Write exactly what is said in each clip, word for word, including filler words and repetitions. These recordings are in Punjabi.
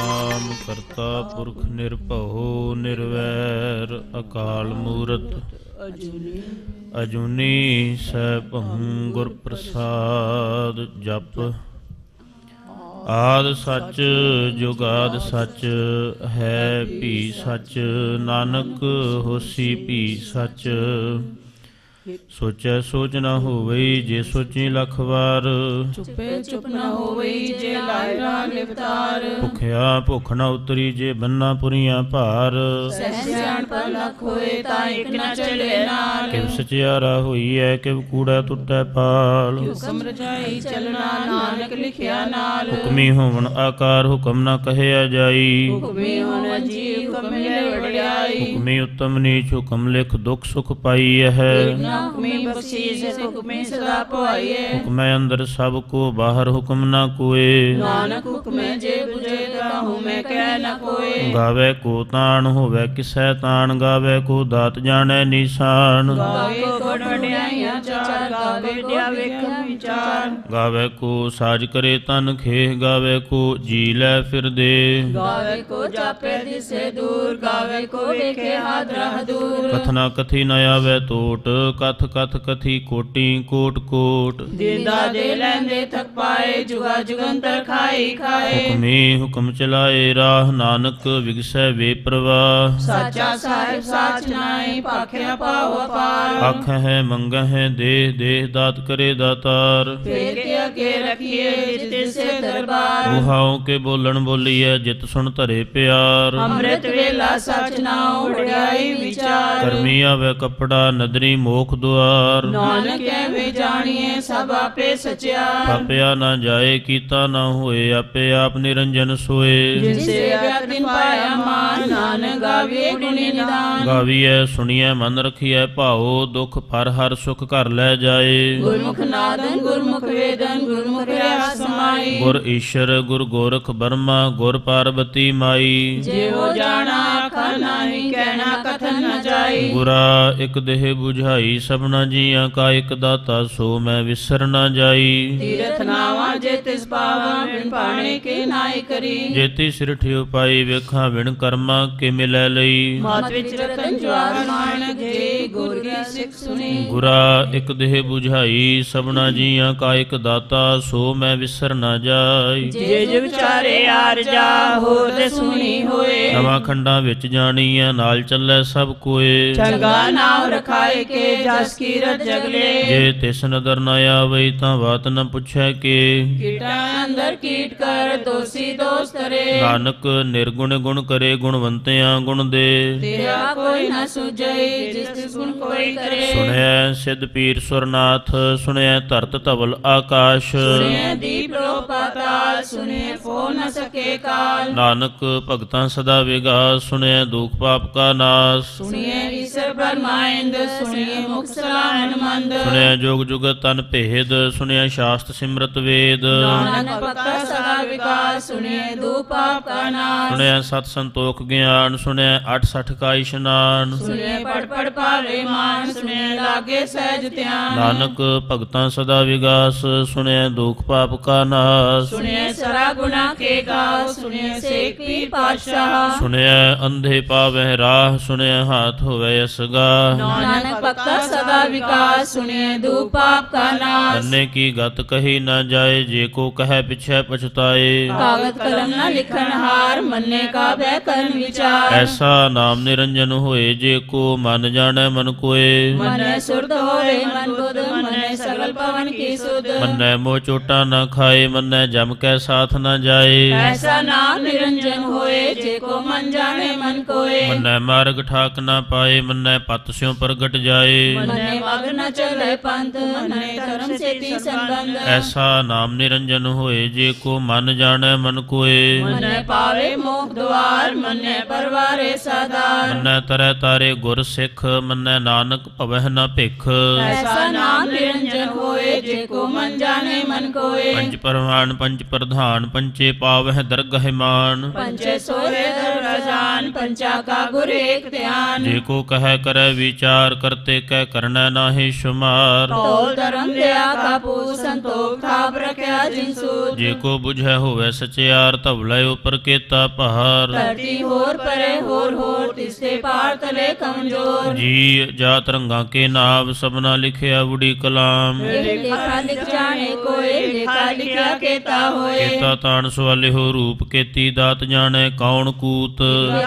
ਸਤਨਾਮ ਕਰਤਾ ਪੁਰਖ ਨਿਰਭਉ ਨਿਰਵੈਰ ਅਕਾਲ ਮੂਰਤ ਅਜੂਨੀ ਸੈਭੰ ਗੁਰ ਪ੍ਰਸਾਦ। ਜਪ ਆਦਿ ਸੱਚ ਜੁਗਾਦਿ ਸੱਚ ਹੈ ਭੀ ਸੱਚ, ਨਾਨਕ ਹੋਸੀ ਭੀ ਸੱਚ। ਸੋਚੈ ਸੋਚ ਨਾ ਹੋਵਈ ਜੇ ਸੋਚੀ ਲੱਖ ਵਾਰ, ਚੁੱਪੇ ਚੁੱਪ ਨਾ ਹੋਵਈ ਜੇ ਲਾਇ ਰਾਗ ਲਿਵਤਾਰ। ਭੁਖਿਆ ਭੁੱਖ ਨਾ ਉਤਰੀ ਜੇ ਬੰਨਾ ਪੁਰੀਆਂ ਭਾਰ, ਸਹਿਜ ਸਿਆਣ ਪਰ ਲੱਖ ਹੋਏ ਤਾਂ ਇੱਕ ਨਾ ਚੱਲੇ ਨਾਲ। ਕਿਵ ਸਚਿਆਰਾ ਹੋਈਐ ਕਿਵ ਕੂੜਾ ਟੁੱਟੈ ਪਾਲ, ਹੁਕਮ ਰਜਾਈ ਚੱਲਣਾ ਨਾਨਕ ਲਿਖਿਆ ਨਾਲ। ਹੁਕਮੀ ਹੋਵਨ ਆਕਾਰ ਹੁਕਮ ਨਾ ਕਹਿਆ ਜਾਈ, ਹੁਕਮੀ ਹੋਣ ਜੀ ਹੁਕਮ ਮਿਲੇ ਵਡਿਆਈ। ਹੁਕਮੀ ਉਤਮ ਨੀਚ ਹੁਕਮ ਲਿਖ ਦੁਖ ਸੁਖ ਪਾਈਐ ਹੈ, ਹੁਕਮੀ ਬਖਸ਼ੀਸ਼ ਹੁਕਮੀ ਸਦਾ ਪਾਈਐ। ਹੁਕਮੈ ਅੰਦਰ ਸਭ ਕੋ ਬਾਹਰ ਹੁਕਮ ਨਾ ਕੋਏ, ਨਾਨਕ ਹੁਕਮੈ ਜੇ ਬੁਝੇ ਤਾਹੂ ਮੈਂ ਕਹਿ ਨ ਕੋਏ। ਗਾਵੇ ਕੋ ਤਾਣ ਹੋਵੇ ਕਿਸੈ ਤਾਣ, ਗਾਵੇ ਕੋ ਦਾਤ ਜਾਣੈ ਨੀਸਾਨ। ਗਾਵੇ ਕੋ ਵਡਿਆਈਆਂ ਚਾਰ, ਗਾਵੇ ਡਿਆ ਵੇਖਣ ਵਿਚਾਰ। ਗਾਵੇ ਕੋ ਸਾਜ ਕਰੇ ਤਨ ਖੇਹ, ਗਾਵੇ ਕੋ ਜੀ ਲੈ ਫਿਰਦੇ। ਗਾਵੇ ਕੋ ਜਾਪੇ ਦਿਸੇ ਦੂਰ, ਗਾਵੇ ਕੋ ਵੇਖੇ ਹਾਦਰਾ ਹਦੂਰ। ਕਥਨਾ ਕਥੀ ਨ ਆਵੇ ਟੋਟ, ਕਥ ਕਥ ਕਥੀ ਕੋਟੀ ਕੋਟ ਕੋਟ। ਦਿੰਦਾ ਦੇ ਲੈਂਦੇ ਥਕ ਪਾਏ, ਜੁਗਾ ਜੁਗੰਤਰ ਖਾਈ ਖਾਏ। ਹੁਕਮੀ ਹੁਕਮ ਚਲਾਏ ਰਾਹ, ਨਾਨਕ ਵਿਗਸੈ ਵੇ ਪ੍ਰਵਾਹ। ਸਾਚਾ ਸਾਹਿਬ ਸਾਚ ਨਾਈ, ਭਾਖਿਆ ਪਾਉ ਅਪਾਰ। ਆਖ ਹੈ ਮੰਗ ਹੈ ਦੇਹ ਦੇਹ ਦਾਤ ਕਰੇ ਦਾਤਾਰ। ਫੇਰ ਕੇ ਅੱਗੇ ਰਖੀਏ ਜਿਤ ਸੇ ਦਰਬਾਰ। ਮੁਹਾਉ ਕੇ ਬੋਲਣ ਬੋਲੀਐ ਜਿਤ ਸੁਣ ਧਰੇ ਪਿਆਰ। ਅੰਮ੍ਰਿਤ ਵੇਲਾ ਸਚ ਨਾਉ ਵਡਿਆਈ ਵਿਚਾਰ। ਕਰਮੀ ਆਵੇ ਕੱਪੜਾ ਨਦਰੀ ਮੋਖ ਦੁਆਰ। ਨਾਨਕ ਐਵੇਂ ਜਾਣੀਏ ਸਭ ਆਪੇ ਸਚਿਆਰ। ਪਾਪਿਆ ਨਾ ਜਾਏ ਕੀਤਾ ਨਾ ਹੋਏ, ਆਪੇ ਆਪ ਨਿਰੰਜਨ ਸੋਏ। ਜਿਸੇ ਅਗਿਆਤਿਨ ਪਾਇਆ ਮਾਨ, ਨਾਨਕ ਗਾਵੀਏ ਗੁਣੀ ਨਿਦਾਨ। ਗਾਵੀਐ ਸੁਣੀਐ ਮਨ ਰਖੀਐ ਭਾਉ, ਦੁਖ ਪਰ ਹਰ ਸੁਖ ਘਰ ਲੈ ਜਾਏ। ਗੁਰਮੁਖ ਨਾਦਨ ਗੁਰਮੁਖ ਵੇਦਨ, ਗੁਰਮੁਖ ਰਿਆ ਸਮਾਈ। ਗੁਰ ਈਸ਼ਰ ਗੁਰ ਗੋਰਖ ਬਰਮਾ, ਗੁਰ ਪਾਰਬਤੀ ਮਾਈ। ਜਿਉ ਜਾਣਾ ਆਖਾ ਨਾਹੀ, ਕਹਿਣਾ ਕਥਨ ਨ ਜਾਈ। ਗੁਰਾ ਇਕ ਦੇਹ ਬੁਝਾਈ, ਸਭਨਾ ਜੀਆਂ ਕਾ ਇਕ ਦਾਤਾ, ਸੋ ਮੈਂ ਵਿਸਰ ਨਾ ਜਾਈ। ਤੀਰਥ ਨਾਵਾ ਜੇ ਤਿਸ ਪਾਵਾ, ਬਿਨ ਪਾਣੇ ਕੇ ਨਾਈ ਕਰੀ। ਜੇਤੀ ਸਿਰ ਠਿਉ ਪਾਈ, ਵੇਖਾਂ ਵਿਣ ਕਰਮਾ ਕੇ ਮਿਲੈ ਲਈ। ਮਤ ਵਿਚ ਰਤਨ ਜਵਾਰ ਨਾਨਕ ਜੀ, ਗੁਰ ਕੀ ਸਿੱਖ ਸੁਣੀ। ਗੁਰਾ ਇਕ ਦੇਹ ਬੁਝਾਈ, ਸਭਨਾ ਜੀਆਂ ਕਾ ਇਕ ਦਾਤਾ, ਸੋ ਮੈਂ ਵਿਸਰ ਨਾ ਜਾਈ। ਜੇ ਜੋ ਵਿਚਾਰੇ ਆਰ ਜਾ, ਹੋਰ ਤੇ ਸੁਣੀ ਹੋਏ। ਨਵਾਂ ਖੰਡਾਂ ਵਿੱਚ ਜਾਣੀਐ ਨਾਲ ਚੱਲੈ ਸਭ ਕੋਏ। ਚੰਗਾ ਨਾਮ ਰਖਾਏ ਕੇ ਜਸ ਕੀਰਤ ਜਗਲੇ। ਜੇ ਤਿਸ ਨਦਰ ਨ ਆਵਈ, ਤਾਂ ਬਾਤ ਨ ਪੁੱਛੈ ਕੇ। ਕੀਟਾਂ ਅੰਦਰ ਕੀਟ ਕਰ, ਦੋਸੀ ਦੋਸ ਕਰੇ। ਨਾਨਕ ਨਿਰਗੁਣ ਗੁਣ ਕਰੇ, ਗੁਣਵੰਤਿਆਂ ਗੁਣ ਦੇ। ਤੇਰਾ ਕੋਈ ਨ ਸੁਝਈ, ਜਿਸ ਤਿਸ ਗੁਣ ਕੋਈ ਕਰੇ। ਸੁਣਿਐ ਸਿੱਧ ਪੀਰ ਸੁਰਨਾਥ, ਸੁਣਿਐ ਧਰਤ ਧਵਲ ਆਕਾਸ਼। ਸੁਣਿਐ ਦੀਪ ਲੋ ਪਾਤਾਲ, ਸੁਣਿਐ ਫੋ ਨ ਸਕੇ ਕਾਲ। ਨਾਨਕ ਭਗਤਾਂ ਸਦਾ ਵਿਗਾਸ, ਸੁਣਿਐ ਦੁਖ ਪਾਪ ਕਾ ਨਾਸ। ਸੁਣਿਐ ਈਸਰ ਬਰਮਾਇੰਦ, ਸੁਣਿਐ ਮੁਖ ਸਲਾਹਨ ਮੰਦ। ਸੁਣਿਐ ਜੋਗ ਜੁਗਤ ਤਨ ਭੇਦ, ਸੁਣਿਐ ਸ਼ਾਸਤ ਸਿਮਰਤ ਵੇਦ। ਨਾਨਕ ਭਗਤਾ ਸਦਾ ਵਿਕਾਸ, ਸੁਣਿਐ ਦੂਪ ਪਾਪ ਕਾ ਨਾਸ। ਸੁਣਿਐ ਸਤ ਸੰਤੋਖ ਗਿਆਨ, ਸੁਣਿਐ ਅਠ ਸਠ ਕਾ ਇਸ਼ਨਾਨ। ਸੁਣਿਐ ਪੜ ਪੜ ਪਾਵੇ ਮਾਨ, ਸੁਣਿਐ ਲਾਗੇ ਸਹਿਜ ਧਿਆਨ। ਨਾਨਕ ਭਗਤਾਂ ਸਦਾ ਵਿਗਾਸ, ਸੁਣਿਐ ਦੁਖ ਪਾਪ ਕਾ ਨਾਸ। ਸੁਣਿਐ ਸਰਾ ਗੁਨਾ ਕੇ ਗਾਓ, ਸੁਣਿਐ ਸੇਖ ਪੀਰ ਪਾਤਸ਼ਾਹ। ਸੁਣਿਐ ਅੰਧੇ ਪਾਵਹਿ ਰਾਹ, ਸੁਣਿਐ ਹਾਥ ਹੋਵੇ ਅਸਗਾ। ਨਾਨਕ ਭਗਤਾ ਸਦਾ ਵਿਕਾਸ, ਸੁਣਿਐ ਦੂਪ ਪਾਪ ਕਾ ਨਾਸ। ਅੰਨੇ ਕੀ ਗਤ ਕਹੀ ਨਾ ਜਾਏ, ਜੇ ਕੋ ਕਹੈ ਪਿਛੈ ਪਛਤਾਏ। ਕਾਗਦ ਕਲਮ ਨ ਲਿਖਣ ਹਾਰ, ਮੰਨੇ ਕਾ ਬਹਿ ਕਰਨ ਵਿਚਾਰ। ਐਸਾ ਨਾਮ ਨਿਰੰਜਨ ਹੋਏ, ਜੇ ਕੋ ਮਨ ਜਾਣੈ ਮਨ ਕੋਏ। ਮੰਨੈ ਸੁਰਤ ਹੋਏ ਮਨ ਬੁੱਧ, ਮੰਨੈ ਸਗਲ ਪਵਨ ਕੀ ਸੁਧ। ਮੰਨੈ ਮੋਹ ਚੋਟਾ ਨਾ ਖਾਏ, ਮੰਨੈ ਜਮ ਕੈ ਸਾਥ ਨਾ ਜਾਏ। ਐਸਾ ਨਾਮ ਨਿਰੰਜਨ ਹੋਏ, ਜੇ ਕੋ ਮਨ ਜਾਣੇ ਮਨ ਕੋਏ। ਮੰਨੈ ਮਾਰਗ ਠਾਕ ਨਾ ਪਾਏ, ਮੰਨੈ ਪਤ ਸਿਉ ਪ੍ਰਗਟ ਜਾਏ। ਮੰਨੈ ਮਗ ਨ ਚਲੇ ਪੰਥ, ਮੰਨੈ ਧਰਮ ਸੇਤੀ ਸੰਬੰਧ। ਐਸਾ ਨਾਮ ਨਿਰੰਜਨ ਹੋਏ, ਜੇ ਕੋ ਮਨ ਜਾਣੈ ਮਨ ਕੋਏ। ਮੰਨੈ ਪਾਵੇ ਮੋਖ ਦੁਆਰ, ਮੰਨੈ ਪਰਵਾਰੇ ਸਾਧਾਰ। ਮੰਨੈ ਤਰੈ ਤਾਰੇ ਗੁਰ ਸਿੱਖ, ਮੰਨੈ ਨਾਨਕ ਭਵਹਿ ਨ ਭਿਖ। ਐਸਾ ਨਾਮ ਨਿਰੰਜਨ ਹੋਏ, ਜੇ ਕੋ ਮਨ ਜਾਣੇ ਮਨ ਕੋਏ। ਪੰਜ ਪਰਵਾਨ ਪੰਜ ਪ੍ਰਧਾਨ, ਪੰਚੇ ਪਾਵਹਿ ਦਰਗਹਿ ਮਾਨ। ਪੰਚੇ ਸੋਏ ਦਰ ਰਜਾਨ, ਗਿਆਨ ਪੰਚਾ ਕਾ ਗੁਰ ਏਕ ਧਿਆਨ ਜੇ ਕੋ ਕਹੈ ਕਰੈ ਵਿਚਾਰ ਕਰਤੇ ਕਹਿ ਕਰਨਾ ਨਾਹੀ ਸ਼ੁਮਾਰ ਤੋਲ ਧਰਮ ਦਿਆ ਕਾ ਪੂਜ ਸੰਤੋਖ ਥਾਪ ਰਖਿਆ ਜਿਨ ਸੂਝ ਜੇ ਕੋ ਬੁਝੈ ਹੋਵੇ ਸਚਿਆਰ ਧਵਲੇ ਉਪਰ ਕੇਤਾ ਭਾਰ ਧਰਤੀ ਹੋਰ ਪਰੇ ਹੋਰ ਹੋਰ ਤਿਸਤੇ ਪਾਰ ਤਲੇ ਕਮਜੋਰ ਜੀ ਜਾਤ ਰੰਗਾਂ ਕੇ ਨਾਮ ਸਭਨਾ ਲਿਖਿਆ ਬੁੜੀ ਕਲਾਮ ਲੇਖਾ ਲਿਖ ਜਾਣੇ ਕੋਏ ਲੇਖਾ ਲਿਖਿਆ ਕੇਤਾ ਹੋਏ ਕੇਤਾ ਤਾਣ ਸਵਾਲੇ ਹੋ ਰੂਪ ਕੇਤੀ ਦਾਤ ਜਾਣੈ ਕੌਣ ਕੂਤ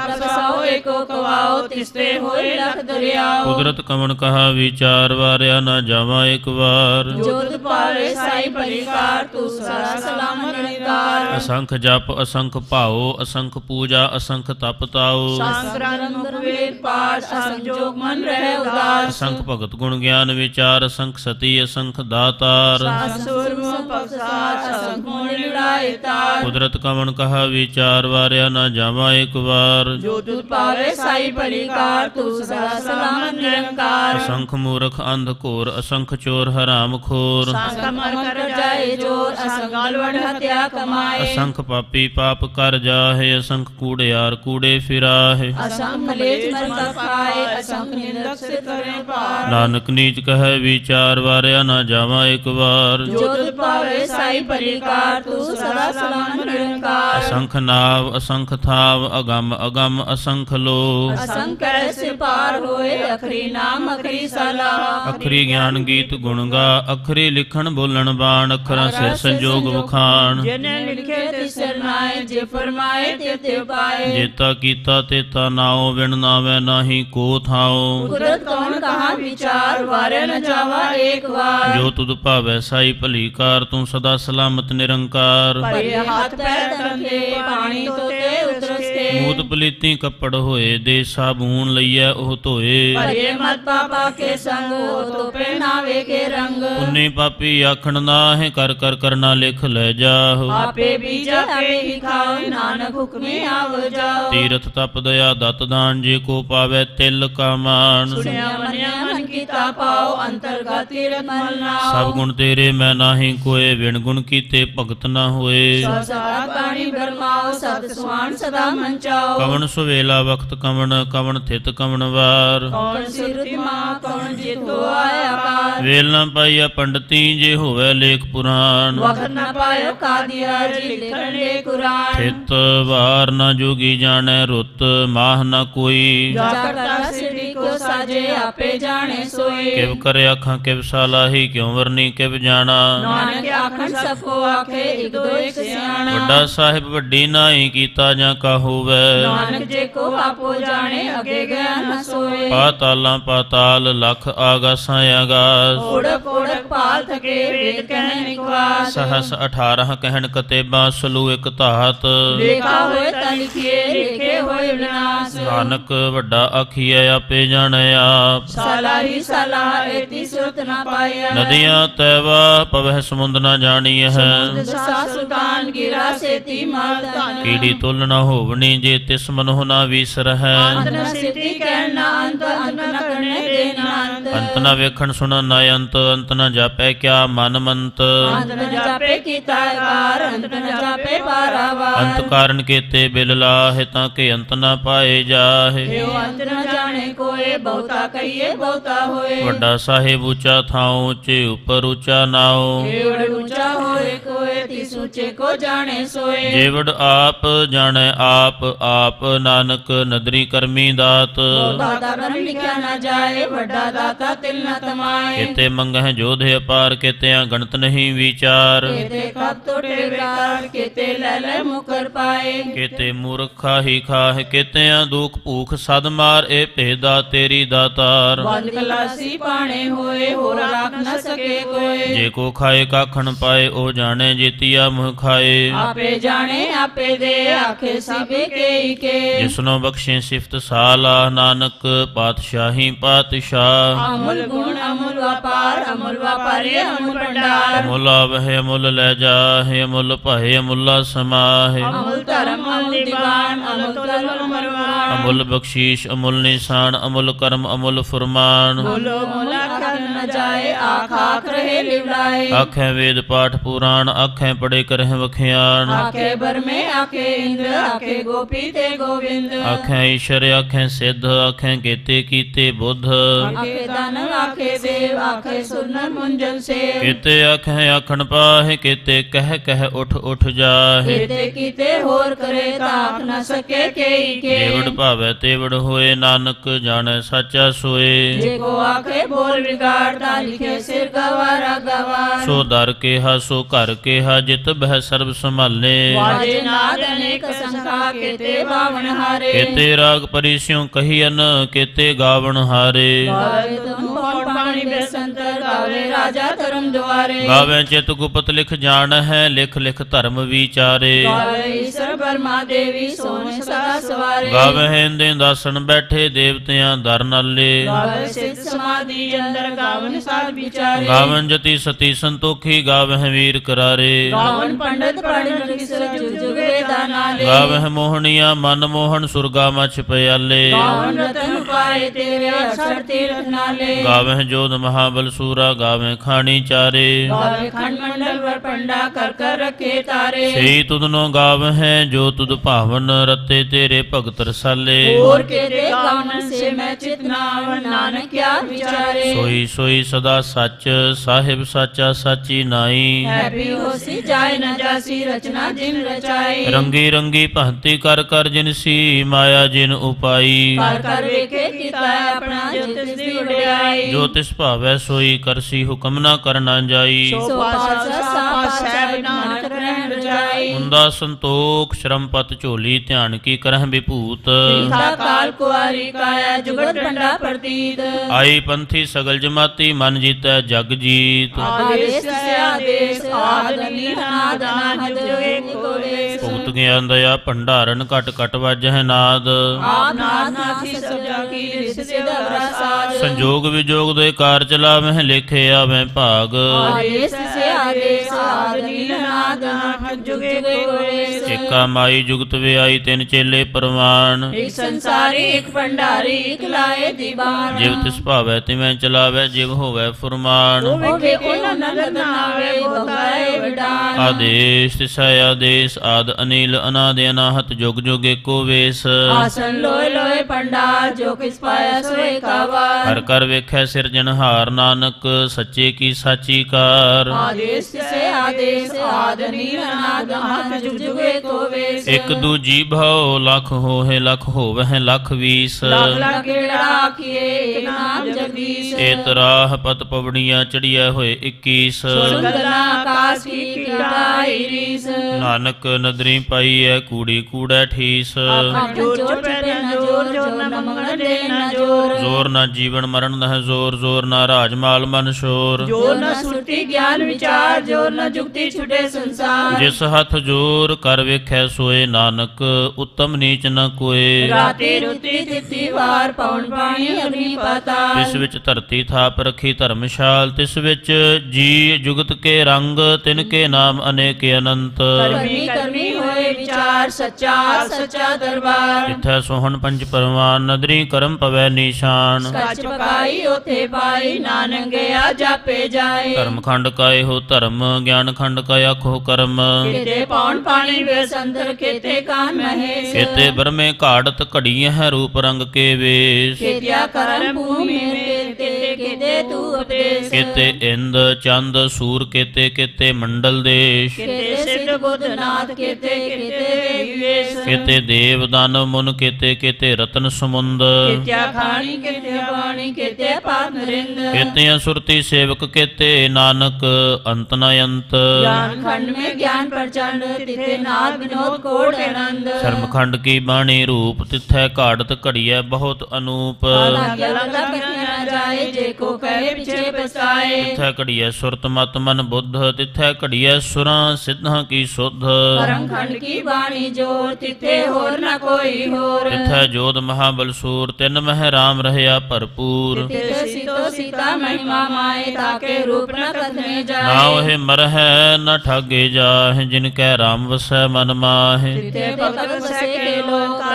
ਸੋ ਏਕੋ ਕਵਾਓ ਤਿਸਤੇ ਹੋਏ ਲਖ ਦਰਿਆਓ ਕੁਦਰਤ ਕਵਣ ਕਹਾ ਵਿਚਾਰ ਵਾਰਿਆ ਨਾ ਜਾਵਾਂ ਇੱਕ ਵਾਰ ਜੋਤ ਪਾਵੇ ਸਾਈ ਭਲੀਕਾਰ ਤੂੰ ਸਦਾ ਸਲਾਮਤ ਨਿਰੰਕਾਰ ਅਸੰਖ ਜਪ ਅਸੰਖ ਭਾਉ ਅਸੰਖ ਪੂਜਾ ਅਸੰਖ ਤਪ ਤਾਉ ਸੰਗ੍ਰੰਥ ਮੁਖ ਵੇਦ ਪਾਠ ਅਸੰਜੋਗ ਮਨ ਰਹਿ ਉਦਾਸ ਅਸੰਖ ਭਗਤ ਗੁਣ ਗਿਆਨ ਵਿਚਾਰ ਅਸੰਖ ਸਤੀ ਅਸੰਖ ਦਾਤਾਰ ਸਾਸੁਰ ਮੁਖ ਪਸਾਰ ਅਸੰਖ ਮੋਹ ਲਿੜਾਏ ਤਾਰ ਕੁਦਰਤ ਕਵਣ ਕਹਾ ਵਿਚਾਰ ਵਾਰਿਆ ਨਾ ਜਾਵਾਂ ਇੱਕ ਵਾਰ ਜੋ ਤੁਧ ਪਾਵੇ ਸਾਈ ਭਲੀਕਾਰ ਤੂੰ ਸਦਾ ਸਲਾਮਤ ਨਿਰੰਕਾਰ ਅਸੰਖ ਮੂਰਖ ਅੰਧ ਘੋਰ ਅਸੰਖ ਚੋਰ ਹਰਾਮ ਖੋਰ ਸੰਖ ਮਰ ਕਰ ਜਾਏ ਜੋਰ ਅਸੰਖ ਗਲਵੜ ਹਤਿਆ ਕਮਾਏ ਅਸੰਖ ਪਾਪੀ ਪਾਪ ਕਰ ਜਾਹੇ ਅਸੰਖ ਕੂੜਿਆਰ ਕੂੜੇ ਫਿਰਾਹੇ ਅਸੰਖ ਲੇਚ ਮਰ ਕਾ ਖਾਏ ਅਸੰਖ ਨਿੰਦਕ ਸਿਰ ਕਰੇ ਪਾਰ ਨਾਨਕ ਨੀਚ ਕਹੈ ਵਿਚਾਰ ਵਾਰਿਆ ਨਾ ਜਾਵਾਂ ਇੱਕ ਵਾਰ ਜੋ ਤੁਧ ਪਾਵੇ ਸਾਈ ਭਲੀਕਾਰ ਤੂੰ ਸਦਾ ਸਲਾਮਤ ਨਿਰੰਕਾਰ ਅਸੰਖ ਨਾਵ ਅਸੰਖ ਥਾਵ ਅਗੰਮ ਅਗੰਮ ਅਸੰਖ ਲੋ ਅਸੰਖ ਐਸੇ ਪਾਰ ਹੋਏ ਅਖਰੀ ਨਾਮ ਅਖਰੀ ਸਲਾਹ ਅਖਰੀ ਗਿਆਨ ਗੀਤ ਗੁਣ ਗਾ ਅਖਰੀ ਲਿਖਣ ਬੋਲਣ ਬਾਣ ਅੱਖਰਾਂ ਸਿਰ ਸੰਜੋਗ ਵਖਾਣ ਜਿਨੇ ਲਿਖੇ ਤੇ ਸਿਰ ਨਾਏ ਜੇ ਫਰਮਾਏ ਤੇ ਤੇ ਪਾਏ ਜੇਤਾ ਕੀਤਾ ਤੇਤਾ ਨਾਉ ਵਿਣ ਨਾਵੇਂ ਨਾਹੀ ਕੋ ਥਾਉ ਕੁਦਰਤ ਕੌਣ ਕਹਾ ਵਿਚਾਰ ਵਾਰੇ ਨ ਜਾਵਾ ਏਕ ਵਾਰ ਜੋ ਤੁਧ ਭਾਵੈ ਸਾਈ ਭਲੀਕਾਰ ਤੂੰ ਸਦਾ ਸਲਾਮਤ ਨਿਰੰਕਾਰ ਭਰੇ ਹੱਥ ਪੈਰ ਤੰਦੇ ਪਾਣੀ ਤੋਤੇ ਉਤਰਸਤੇ ਮੂਤ ਪਲੀਤੀ ਕੱਪੜ ਹੋਏ ਦੇ ਸਾਬੂਨ ਲਈਐ ਉਹ ਧੋਏ ਭਰੇ ਮਤ ਪਾਪਾ ਕੇ ਸੰਗ ਉਹ ਤੋ ਪਹਿਨਾਵੇ ਕੇ ਰੰਗ ਪੁੰਨੀ ਪਾਪੀ ਆਖਣ ਨਾਹਿ ਕਰ ਕਰ ਕਰਨਾ ਲਿਖ ਲੈ ਜਾਹੁ ਆਪੇ ਬੀਜਾ ਆਪੇ ਹੀ ਖਾਓ ਨਾਨਕ ਹੁਕਮੇ ਆਵ ਜਾਓ ਤੀਰਥ ਤਪ ਦਇਆ ਦਤ ਦਾਨ ਜੇ ਕੋ ਪਾਵੇ ਤਿਲ ਕਾ ਮਾਨ ਸੁਣਿਆ ਮੰਨਿਆ ਮਨ ਕੀਤਾ ਪਾਓ ਅੰਤਰਗਤ ਤੀਰਥ ਮਲ ਨਾਓ ਸਭ ਗੁਣ ਤੇਰੇ ਮੈਂ ਨਾਹੀ ਕੋਏ ਵਿਣ ਗੁਣ ਕੀਤੇ ਭਗਤ ਨਾ ਹੋਏ ਸਭ ਸਾਰਾ ਪਾਣੀ ਬਰਮਾਓ ਸਤ ਸੁਆਨ ਸਦਾ ਮੰਚਾਓ ਕਵਣ ਸੁਵੇਲਾ ਵਖਤ ਕਵਣ ਕਵਣ ਥਿਤ ਕਵਣ ਵਾਰ ਕੌਣ ਸਿਰ ਮਾ ਕੌਣ ਜਿਤੋ ਆਇਆ ਪਾਰ ਵੇਲ ਨਾ ਪਾਈਆ ਪੰਡਤੀ ਜੇ ਹੋਵੇ ਲੇਖ ਪੁਰਾਨ ਵਖਤ ਨ ਪਾਇਓ ਕਾਦੀਆ ਜੀ ਲਿਖਣ ਦੇ ਕੁਰਾਨ ਥਿਤ ਵਾਰ ਨਾ ਜੋਗੀ ਜਾਣੈ ਰੁੱਤ ਮਾਹ ਨਾ ਕੋਈ ਜਾ ਕਰਤਾ ਸਿਰੀ ਕੋ ਸਾਜੇ ਆਪੇ ਜਾਣੇ ਸੋਏ ਕਿਵ ਕਰੇ ਆਖਾਂ ਕਿਵ ਸਾਲਾਹੀ ਕਿਉ ਵਰਨੀ ਕਿਵ ਜਾਣਾ ਨਾਨਕ ਆਖਣ ਸਭ ਕੋ ਆਖੇ ਇਕ ਦੋ ਇਕ ਸਿਆਣਾ ਵੱਡਾ ਸਾਹਿਬ ਵੱਡੀ ਨਾਹੀ ਕੀਤਾ ਜਾਂ ਕਾ ਹੋਵੇ ਨਾਨਕ ਜੇ ਕੋ ਆਪੋ ਜਾਣੇ ਅਗੇ ਗਿਆ ਨ ਸੋਏ ਪਾਤਾਲਾਂ ਪਾਤਾਲ ਲਖ ਆਗਾਸਾਂ ਆਗਾਸ ਓੜਕ ਓੜਕ ਪਾਲ ਥਕੇ ਵੇਦ ਕਹਿਣ ਨਿਕਵਾਸ ਸਹਸ ਅਠਾਰਹ ਕਹਿਣ ਕਤੇਬਾਂ ਸਲੂ ਇਕ ਧਾਤ ਲੇਖਾ ਹੋਏ ਤਾਂ ਲਿਖੀਏ ਲਿਖੇ ਹੋਏ ਵਿਨਾਸ਼ ਨਾਨਕ ਵੱਡਾ ਆਖੀਐ ਆਪੇ ਜਾਣੈ ਆਪ ਸਾਲਾ ਹੀ ਸਾਲਾ ਏਤੀ ਸੁਰਤ ਨਾ ਪਾਇਆ ਨਦੀਆਂ ਤੈਵਾ ਪਵਹਿ ਸਮੁੰਦ ਨਾ ਜਾਣੀਐ ਦਸਾ ਸੁਲਤਾਨ ਗਿਰਾ ਸੇਤੀ ਮਾਲ ਧਨ ਕੀੜੀ ਤੁਲ ਨਾ ਹੋਵਣੀ ਜੇ ਤਿਸ ਮਨੋਹ ਨਾ ਵੀਸਰਹਿ ਅੰਤ ਨ ਸਿੱਧੀ ਕਹਿਣ ਨਾ ਅੰਤ ਅੰਤ ਨ ਕਰਨੇ ਦੇ ਨਾ ਅੰਤ ਅੰਤ ਨਾ ਵੇਖਣ ਸੁਣਨ ਨਾ ਅੰਤ ਅੰਤ ਨਾ ਜਾਪੈ ਕਿਆ ਮਨ ਮੰਤ ਅੰਤ ਨ ਜਾਪੇ ਕੀਤਾ ਕਾਰ ਅੰਤ ਨ ਜਾਪੇ ਪਾਰਾਵਾਰ ਅੰਤ ਕਾਰਨ ਕੀਤੇ ਬਿਲ ਲਾਹੇ ਤਾਂ ਕਿ ਅੰਤ ਨਾ ਪਾਏ ਜਾਹੇ ਏਉ ਅੰਤ ਨ ਜਾਣੇ ਕੋਏ ਬਹੁਤਾ ਕਹੀਏ ਬਹੁਤਾ ਹੋਏ ਵੱਡਾ ਸਾਹਿਬ ਉੱਚਾ ਥਾਉ ਉੱਚੇ ਉੱਪਰ ਉੱਚਾ ਨਾਉ ਏਵੜ ਉੱਚਾ ਹੋਏ ਕੋਏ ਤਿਸ ਉੱਚੇ ਕੋ ਜਾਣੇ ਸੋਏ ਜੇਵੜ ਆਪ ਜਾਣੈ ਆਪ ਆਪ ਨਾਨਕ ਨਦਰੀ ਕਰਮੀ ਦਾਤ ਦਾਤਾ ਕਰਮ ਲਿਖਿਆ ਨਾ ਜਾਏ ਵੱਡਾ ਦਾਤਾ ਤਿਲ ਨ ਤਮਾਏ ਕਿਤੇ ਮੰਗਹਿ ਜੋਧੇ ਅਪਾਰ ਕਿਤਿਆਂ ਗਣਤ ਨਹੀਂ ਵਿਚਾਰ ਕਿਤੇ ਕਬ ਟੋਟੇ ਵਿਕਾਰ ਕਿਤੇ ਲੈ ਲੈ ਮੁਕਰ ਪਾਏ ਕਿਤੇ ਮੂਰਖ ਖਾਹੀ ਖਾਹ ਕਿਤਿਆਂ ਦੁਖ ਭੂਖ ਸਦ ਮਾਰ ਇਹ ਭੇਦਾ ਤੇਰੀ ਦਾਤਾਰ ਬੰਦ ਕਲਾਸੀ ਪਾਣੇ ਹੋਏ ਹੋਰ ਰੱਖ ਨ ਸਕੇ ਕੋਏ ਜੇ ਕੋ ਖਾਏ ਕਾਖਣ ਪਾਏ ਉਹ ਜਾਣੇ ਜੀਤੀਆ ਮੁਹ ਖਾਏ ਆਪੇ ਜਾਣੇ ਆਪੇ ਦੇ ਆਖੇ ਸਭੇ ਕੇ ਕੇ ਜਿਸਨੋ ਬਖਸ਼ੇ ਸਿਫਤ ਸਾਲਾ ਨਾਨਕ ਪਾਤਸ਼ਾਹੀ ਪਾਤਸ਼ਾਹ ਅਮੁਲ ਗੁਣ ਅਮੁਲ ਵਪਾਰ ਅਮੁਲ ਵਪਾਰੀ ਅਮੁਲ ਭੰਡਾਰ ਅਮੁਲ ਆਵਹਿ ਅਮੁਲ ਲੈ ਜਾਹੇ ਅਮੁਲ ਭਾਏ ਅਮੁੱਲਾ ਸਮਾਹੇ ਅਮੁਲ ਧਰਮ ਅਮੁਲ ਦੀਵਾਨ ਅਮੁਲ ਤਲਮ ਮਰਵਾਨ ਅਮੁਲ ਬਖਸ਼ੀਸ਼ ਅਮੁਲ ਨਿਸ਼ਾਨ ਅਮੁਲ ਕਰਮ ਅਮੁਲ ਫੁਰਮਾਨ ਬੋਲੋ ਮੋਲਾ ਕਰ ਨ ਜਾਏ ਆਖ ਆਖ ਰਹੇ ਲਿਵਲਾਏ ਆਖੇ ਵੇਦ ਪਾਠ ਪੁਰਾਣ ਆਖੇ ਬੜੇ ਕਰਹਿ ਵਖਿਆਣ। ਆਖੇ ਬਰਮੇ ਆਖੇ ਇੰਦਰ ਆਖੇ ਗੋਪੀ ਤੇ ਗੋਬਿੰਦ। ਆਖੈ ਈਸ਼ਰ ਆਖੈ ਸਿੱਧ ਆਖੈ ਕੇਤੇ ਕੀਤੇ ਬੁੱਧ। ਆਖੇ ਧਨ ਆਖੇ ਦੇਵ ਆਖੇ ਸੁਨ ਮੁੰਜਨ ਸੇਵ। ਕੇਤੇ ਆਖੈ ਆਖਣ ਪਾਹੇ ਕੇਤੇ ਕਹਿ ਕਹਿ ਉਠ ਉਠ ਜਾਹੇ। ਕੀਤੇ ਕੀਤੇ ਹੋਰ ਕਰੇ ਤਾਂ ਆਖ ਨ ਸਕੇ ਕੇਈ ਕੇ। ਜੇਵੜ ਭਾਵੈ ਤੇਵੜ ਹੋਏ ਨਾਨਕ ਜਾਣੈ ਸਾਚਾ ਸੋਏ। ਜੇ ਕੋ ਆਖੇ ਬੋਲ ਵਿਗਾੜ ਤਾਂ ਲਿਖੇ ਸਿਰ ਗਵਾਰਾ ਗਵਾਰ। ਸੋ ਦਰ ਕੇਹਾ ਸੋ ਘਰ ਕੇਹਾ ਜਿਤ ਬਹਿ ਸਰਬ ਸੰਭਾਲੇ। ਵਾਜੇ ਨਾਦ ਅਨੇਕ ਸੰਖਾ ਕੇਤੇ ਬਾਵਨ ਹਾਰੇ। ਕੇਤੇ ਰਾਗ ਪਰਿਸਿਉ ਕਹੀਨ ਕੇਤੇ ਗਾਵਣ ਹਾਰੇ। ਗਾਵੇ ਤੁਮ ਪੌਣ ਪਾਣੀ ਬੇਸੰਤਰ ਗਾਵੇ ਰਾਜਾ ਧਰਮ ਦੁਆਰੇ। ਗਾਵੇ ਚਿਤ ਗੁਪਤ ਲਿਖ ਜਾਣ ਹੈ ਲਿਖ ਲਿਖ ਧਰਮ ਵਿਚਾਰੇ। ਗਾਵੇ ਈਸ਼ਰ ਬਰਮਾ ਦੇਵੀ ਸੋਨੇ ਸਦਾ ਸਵਾਰੇ। ਗਾਵੇ ਹਿੰਦੇ ਦਾਸਨ ਬੈਠੇ ਦੇਵਤਿਆਂ ਦਰ ਨਾਲੇ। ਗਾਵੇ ਸਿੱਧ ਸਮਾਧੀ ਅੰਦਰ ਗਾਵਨ ਸਾਧ ਵਿਚਾਰੇ। ਗਾਵਨ ਜਤੀ ਸਤੀ ਸੰਤੋਖੀ ਗਾਵਹਿ ਵੀਰ ਕਰਾਰੇ। ਗਾਵਨ ਪੰਡਤ ਪੜਨ ਕਿਸਰ ਜੁਗ ਜੁਗ ਵੇਦਾ ਨਾਲੇ। ਗਾਵਹਿ ਮੋਹਣੀਆ ਮਨ ਮੋਹਨ ਸੁਰਗਾ ਮਛ ਪਿਆਲੇ। ਗਾਵਨ ਰਤਨ ਪਾਏ ਤੇਰੇ ਅਸਰ ਤੀਰਥ ਨਾਲੇ। ਗਾਵਹਿ ਜੋਧ ਮਹਾਬਲ ਸੂਰਾ ਗਾਵਹਿ ਖਾਣੀ ਚਾਰੇ। ਗਾਵੇ ਖੰਡ ਮੰਡਲ ਵਰ ਪੰਡਾ ਕਰ ਕਰ ਰਖੇ ਤਾਰੇ। ਸਈ ਤੁਧਨੋ ਗਾਵਹਿ ਜੋ ਤੁਧ ਭਾਵਨ ਰਤੇ ਤੇਰੇ ਭਗਤ ਰਸਾਲੇ। ਹੋਰ ਕੇ ਦੇ ਗਾਵਨ ਸੇ ਮੈਂ ਚਿਤ ਨਾਵ ਨਾਨਕ ਕਿਆ ਵਿਚਾਰੇ। ਸੋਈ ਸੋਈ ਸਦਾ ਸੱਚ ਸਾਹਿਬ ਸਾਚਾ ਸਾਚੀ ਨਾਈ। ਹੈ ਵੀ ਹੋਸੀ ਜਾਏ ਨ ਜਾਸੀ ਰਚਨਾ ਜਿਨ ਰਚਾਈ। ਰੰਗੀ ਰੰਗੀ ਭਗਤੀ ਕਰ ਕਰ ਜਿਨ ਸੀ ਮਾਇਆ ਜਿਨ ਉਪਾਈ। ਕਰ ਕਰ ਵੇਖੇ ਕੀਤਾ ਆਪਣਾ ਜੋ ਤਿਸ ਦੀ ਉਡਿਆਈ। ਜੋ ਤਿਸ ਭਾਵੈ ਸੋਈ ਕਰਸੀ ਹੁਕਮ ਨਾ ਕਰਨਾ ਜਾਈ। ਸੋ ਪਾਸਾ ਸਾਪਾ ਨਾਨਕ ਰਹਿਣ ਰਜਾਈ। ਹੁੰਦਾ ਸੰਤੋਖ ਸ਼ਰਮਪਤ ਝੋਲੀ ਧਿਆਨ ਕੀ ਕਰਹਿ ਵਿਭੂਤ। ਲਿਖਾ ਕਾਲ ਕੁਆਰੀ ਕਾਇਆ ਜੁਗਤ ਡੰਡਾ ਪ੍ਰਤੀਤ। ਆਈ ਪੰਥੀ ਸਗਲ ਜਮਾਤੀ ਮਨ ਜੀਤੈ ਜਗ ਜੀਤ। ਆਦੇਸ ਸੇ ਆਦੇਸ ਆਦ ਨੀਹ ਨਾਦ ਅਨਹਦ ਜੁਗੇ ਕੋਲੇ। ਭੁਗਤ ਗਿਆਨ ਦਇਆ ਭੰਡਾਰਨ ਘਟ ਘਟ ਵਾਜਹਿ ਨਾਦ। ਆਪ ਨਾਦ ਨਾਥੀ ਸਭ ਜਾ ਕੀ ਰਿਸ ਸੇ ਦਵਰਾ ਸਾਧ। ਸੰਜੋਗ ਵਿਜੋਗ ਦੇ ਕਾਰ ਚਲਾਵਹਿ ਲੇਖੇ ਆਵੈ ਭਾਗ। ਆਦੇਸ ਸੇ ਆਦੇਸ ਆਦ ਨੀਹ ਨਾਦ ਅਨਹਦ ਜੁਗੇ ਕੋਲੇ। ਏਕਾ ਮਾਈ ਜੁਗਤ ਵਿਆਈ ਤਿੰਨ ਚੇਲੇ ਪਰਵਾਨ। ਇੱਕ ਸੰਸਾਰੀ ਇੱਕ ਭੰਡਾਰੀ ਇੱਕ ਲਾਏ ਦੀਵਾਨ। ਜਿਵ ਤਿਸ ਭਾਵੈ ਤਿਵੇਂ ਚਲਾਵੈ ਜਿਵ ਹੋਵੈ ਫੁਰਮਾਨ। ਹੋਵੇ ਉਹਨਾਂ ਨਗਰ ਨਾਵੇ ਬਗਾਏ ਵਿਡਾਨ। ਆਦੇਸ਼ ਤਿਸੈ ਆਦੇਸ਼ ਆਦ ਅਨੀਲ ਅਨਾਦ ਅਨਾਹਤ ਜੁਗ ਜੁਗ ਏਕੋ ਵੇਸ। ਆਸਨ ਲੋਏ ਲੋਏ ਪੰਡਾਰ ਜੋ ਕਿਸ ਪਾਇਆ ਸੋਏ ਕਾਵਾਰ। ਕਰ ਕਰ ਵੇਖੈ ਸਿਰਜਣਹਾਰ ਨਾਨਕ ਸੱਚੇ ਕੀ ਸਾਚੀ ਕਾਰ। ਆਦੇਸ ਸੇ ਆਦੇਸ ਆਦ ਨੀਲ ਅਨਾਦ ਅਨਹਦ ਜੁਗ ਜੁਗ ਏਕੋ ਵੇਸ। ਇਕ ਦੂਜੀ ਭਉ ਲਖ ਹੋਏ ਲਖ ਹੋਵਹਿ ਲਖ ਵੀਸ। ਲੱਖ ਲੱਖ ਗੇੜਾ ਆਖੀਏ ਏਕ ਨਾਮ ਜਗਦੀਸ਼। ਏ ਤਰਾਹ ਪਤ ਪਵੜੀਆਂ ਚੜੀਐ ਹੋਏ ਇੱਕੀਸ। ਸੁਣ ਗੱਲਾਂ ਆਕਾਸ ਕੀ ਕੀਟਾਈ ਰੀਸ। ਨਾਨਕ ਨਦਰੀ ਪਾਈਐ ਕੂੜੀ ਕੂੜੈ ਠੀਸ। ਆਖਾਂ ਜੋਰ ਚੁਪੈ ਨ ਜੋਰ ਜੋਰ ਨ ਮੰਗਣ ਦੇ ਨ ਜੋਰ। ਜ਼ੋਰ ਨਾ ਜੀਵਨ ਮਰਨ ਨਹਿ ਜ਼ੋਰ ਜ਼ੋਰ ਨਾ ਰਾਜ ਮਾਲ ਮਨ ਸ਼ੋਰ। ਜੋਰ ਨ ਸੁਰਤੀ ਗਿਆਨ ਵਿਚਾਰ ਜੋਰ ਨ ਜੁਗਤੀ ਛੁਟੇ ਸੰਸਾਰ। ਜਿਸ ਹੱਥ ਜੋਰ ਕਰ ਵੇਖੈ ਸੋਏ ਨਾਨਕ ਉੱਤਮ ਨੀਚ ਨ ਕੋਏ। ਰਾਤੀ ਰੁਤੀ ਤਿਥੀ ਵਾਰ ਪਉਣ ਪਾਣੀ ਅਗਨੀ ਪਾਤਾਲ। ਤਿਸ ਵਿੱਚ ਧਰਤੀ ਥਾਪ ਰਖੀ ਧਰਮਸ਼ਾਲ। ਤਿਸ ਵਿੱਚ ਜੀ ਜੁਗਤ ਕੇ ਰੰਗ ਤਿਨ ਕੇ ਨਾਮ ਅਨੇਕ ਅਨੰਤ। ਕਰਮੀ ਕਰਮੀ ਹੋਏ ਵਿਚਾਰ ਸੱਚਾ ਸੱਚਾ ਦਰਬਾਰ। ਤਿਥੈ ਸੋਹਣ ਪੰਜ ਪਰਵਾਨ ਨਦਰੀ ਕਰਮ ਪਵੈ ਨਿਸ਼ਾਨ। ਕੱਚ ਪਕਾਈ ਉਥੇ ਪਾਈ ਨਾਨਕ ਗਿਆ ਜਾਪੇ ਜਾਏ। ਧਰਮ ਖੰਡ ਕਾਏ ਹੋ ਧਰਮ ਗਿਆਨ ਖੰਡ ਕਾ ਆਖੋ ਕਰਮ। ਕਿਤੇ ਪੌਣ ਪਾਣੀ ਬੇਸੰਤਰ ਕਿਤੇ ਕਾਨ ਮਹੇਸ਼। ਕੇਤੇ ਬਰਮੇ ਘਾੜਤ ਘੜੀਐ ਹੈ ਰੂਪ ਰੰਗ ਕੇ ਵੇਸ਼। ਕਿਤਿਆ ਕਰਮ ਭੂਮੀ ਤੇ ਕਿਤੇ ਤੂੰ ਉਪਦੇਸ਼। ਕੇਤੇ ਇੰਦ ਚੰਦ ਸੂਰ ਕੇਤੇ ਕੇਤੇ ਮੰਡਲ ਦੇਸ਼। ਕਿਤੇ ਸਿੱਧ ਬੁੱਧ ਨਾਥ ਕਿਤੇ ਕਿਤੇ ਦੇਵੀਵੇਸ਼। ਕੇਤੇ ਦੇਵ ਦਾਨਵ ਮੁਨ ਕੇਤੇ ਕੇਤੇ ਰਤਨ ਸਮੁੰਦ। ਕਿਤਿਆ ਖਾਣੀ ਕਿਤੇ ਬਾਣੀ ਕਿਤੇ ਪਾਤ ਨਰਿੰਦ। ਕੇਤੇ ਸੁਰਤੀ ਸੇਵਕ ਕੇਤੇ ਨਾਨਕ ਅੰਤ ਨ ਅੰਤ। ਗਿਆਨ ਖੰਡ में ज्ञान प्रचंड तिथे नाद विनोद कोट आनंद। ਸ਼ਰਮ ਖੰਡ ਕੀ ਬਾਣੀ ਰੂਪ ਤਿਥੈ ਘਾੜਤ ਘੜੀਐ ਬਹੁਤ ਅਨੂਪ। अलग अलग न जाए जे को कहे पीछे पछताए। ਤਿਥੈ ਘੜੀਐ ਸੁਰਤ ਮਤ ਮਨ ਬੁੱਧ ਤਿਥੈ ਘੜੀਐ ਸੁਰਾਂ ਸਿੱਧਾਂ ਕੀ ਸੁਧ। परम खंड की बाणी जोर तिथे होर न कोई होर। ਤਿਥੈ ਜੋਧ ਮਹਾਬਲ ਸੂਰ ਤਿੰਨ ਮਹਿ ਰਾਮ ਰਹਿਆ ਭਰਪੂਰ। तिथे सीतो सीता महिमा माए ताके रूप न कथने ਨਾ जाए। ਉਹ ਮਰਹਿ ਨ ਠਾਗੇ ਜਾਹਿ ਜਿਨ ਕੈ ਰਾਮ ਵਸੈ ਮਨ ਮਾਹਿ। तिथे भगत बसे के लोग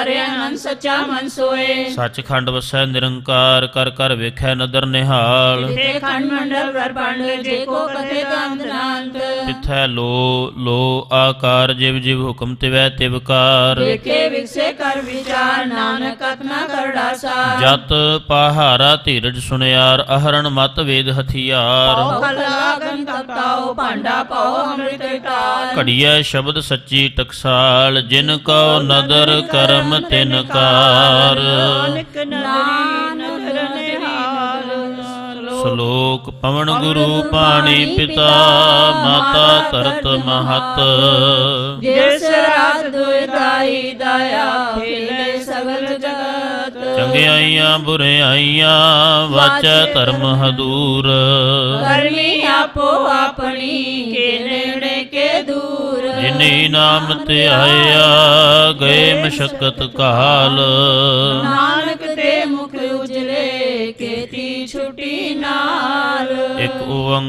ਵਿਚਾਰੇ ਅਨੰਦ ਸੱਚਾ ਮਨ ਸੋਏ। ਸੱਚਖੰਡ ਵਸੈ ਨਿਰੰਕਾਰ ਕਰ ਕਰ ਵੇਖੈ ਨਦਰ ਨਿਹਾਲ। ਤੇ ਖੰਡ ਮੰਡਲ ਬ੍ਰਹਮੰਡ ਜੇ ਕੋ ਕਥੇ ਤੰਤ ਨਾਂਤ। ਤਿਥੈ ਲੋ ਲੋ ਆਕਾਰ ਜਿਵ ਜਿਵ ਹੁਕਮ ਤਿਵੈ ਤਿਵਕਾਰ। ਵੇਖੇ ਵਿਕਸੇ ਕਰ ਵਿਚਾਰ ਨਾਨਕ ਕਤਨਾ ਕਰੜਾ ਸਾਰ। ਜਤ ਪਹਾਰਾ ਧੀਰਜ ਸੁਣਿਆਰ ਅਹਰਣ ਮਤ ਵੇਦ ਹਥਿਆਰ। ਪਾਉ ਖਲਾ ਗਨ ਤਪਤਾਉ ਭਾਂਡਾ ਪਾਉ ਅੰਮ੍ਰਿਤ ਢਾਲ। ਘੜੀਐ ਸ਼ਬਦ ਸੱਚੀ ਟਕਸਾਲ ਜਿਨ ਕਉ ਨਦਰ ਕਰਮ ਤਿਨ ਕਾਰ। ਨਾਨਕ ਨਦਰ ਨਿਹਾਲ। ਸ਼ਲੋਕ ਪਵਨ ਗੁਰੂ ਪਾਣੀ ਪਿਤਾ ਮਾਤਾ ਧਰਤ ਮਹਤ। ਜਿਸ ਰਾਤ ਦੁਇਦਾਈ ਦਇਆ ਫੈਲੇ ਸਗਲ ਜਗਤ। ਚੰਗਿਆਈਆਂ ਬੁਰਿਆਈਆਂ ਵਾਚੈ ਧਰਮ ਹਦੂਰ। ਕਰਮੀ ਆਪੋ ਆਪਣੀ ਕੇ ਨੇੜੇ ਕੇ ਦੂਰ। ਜਿਨੀ ਨਾਮ ਤੇ ਆਇਆ ਗਏ ਮਸ਼ਕਤ ਕਾਲ। ਨਾਨਕ ਤੇ ਮੁਖ ਉਜਲੇ ਕੀਤੀ ਛੁਟੀ ਨਾਲ। ਇਕ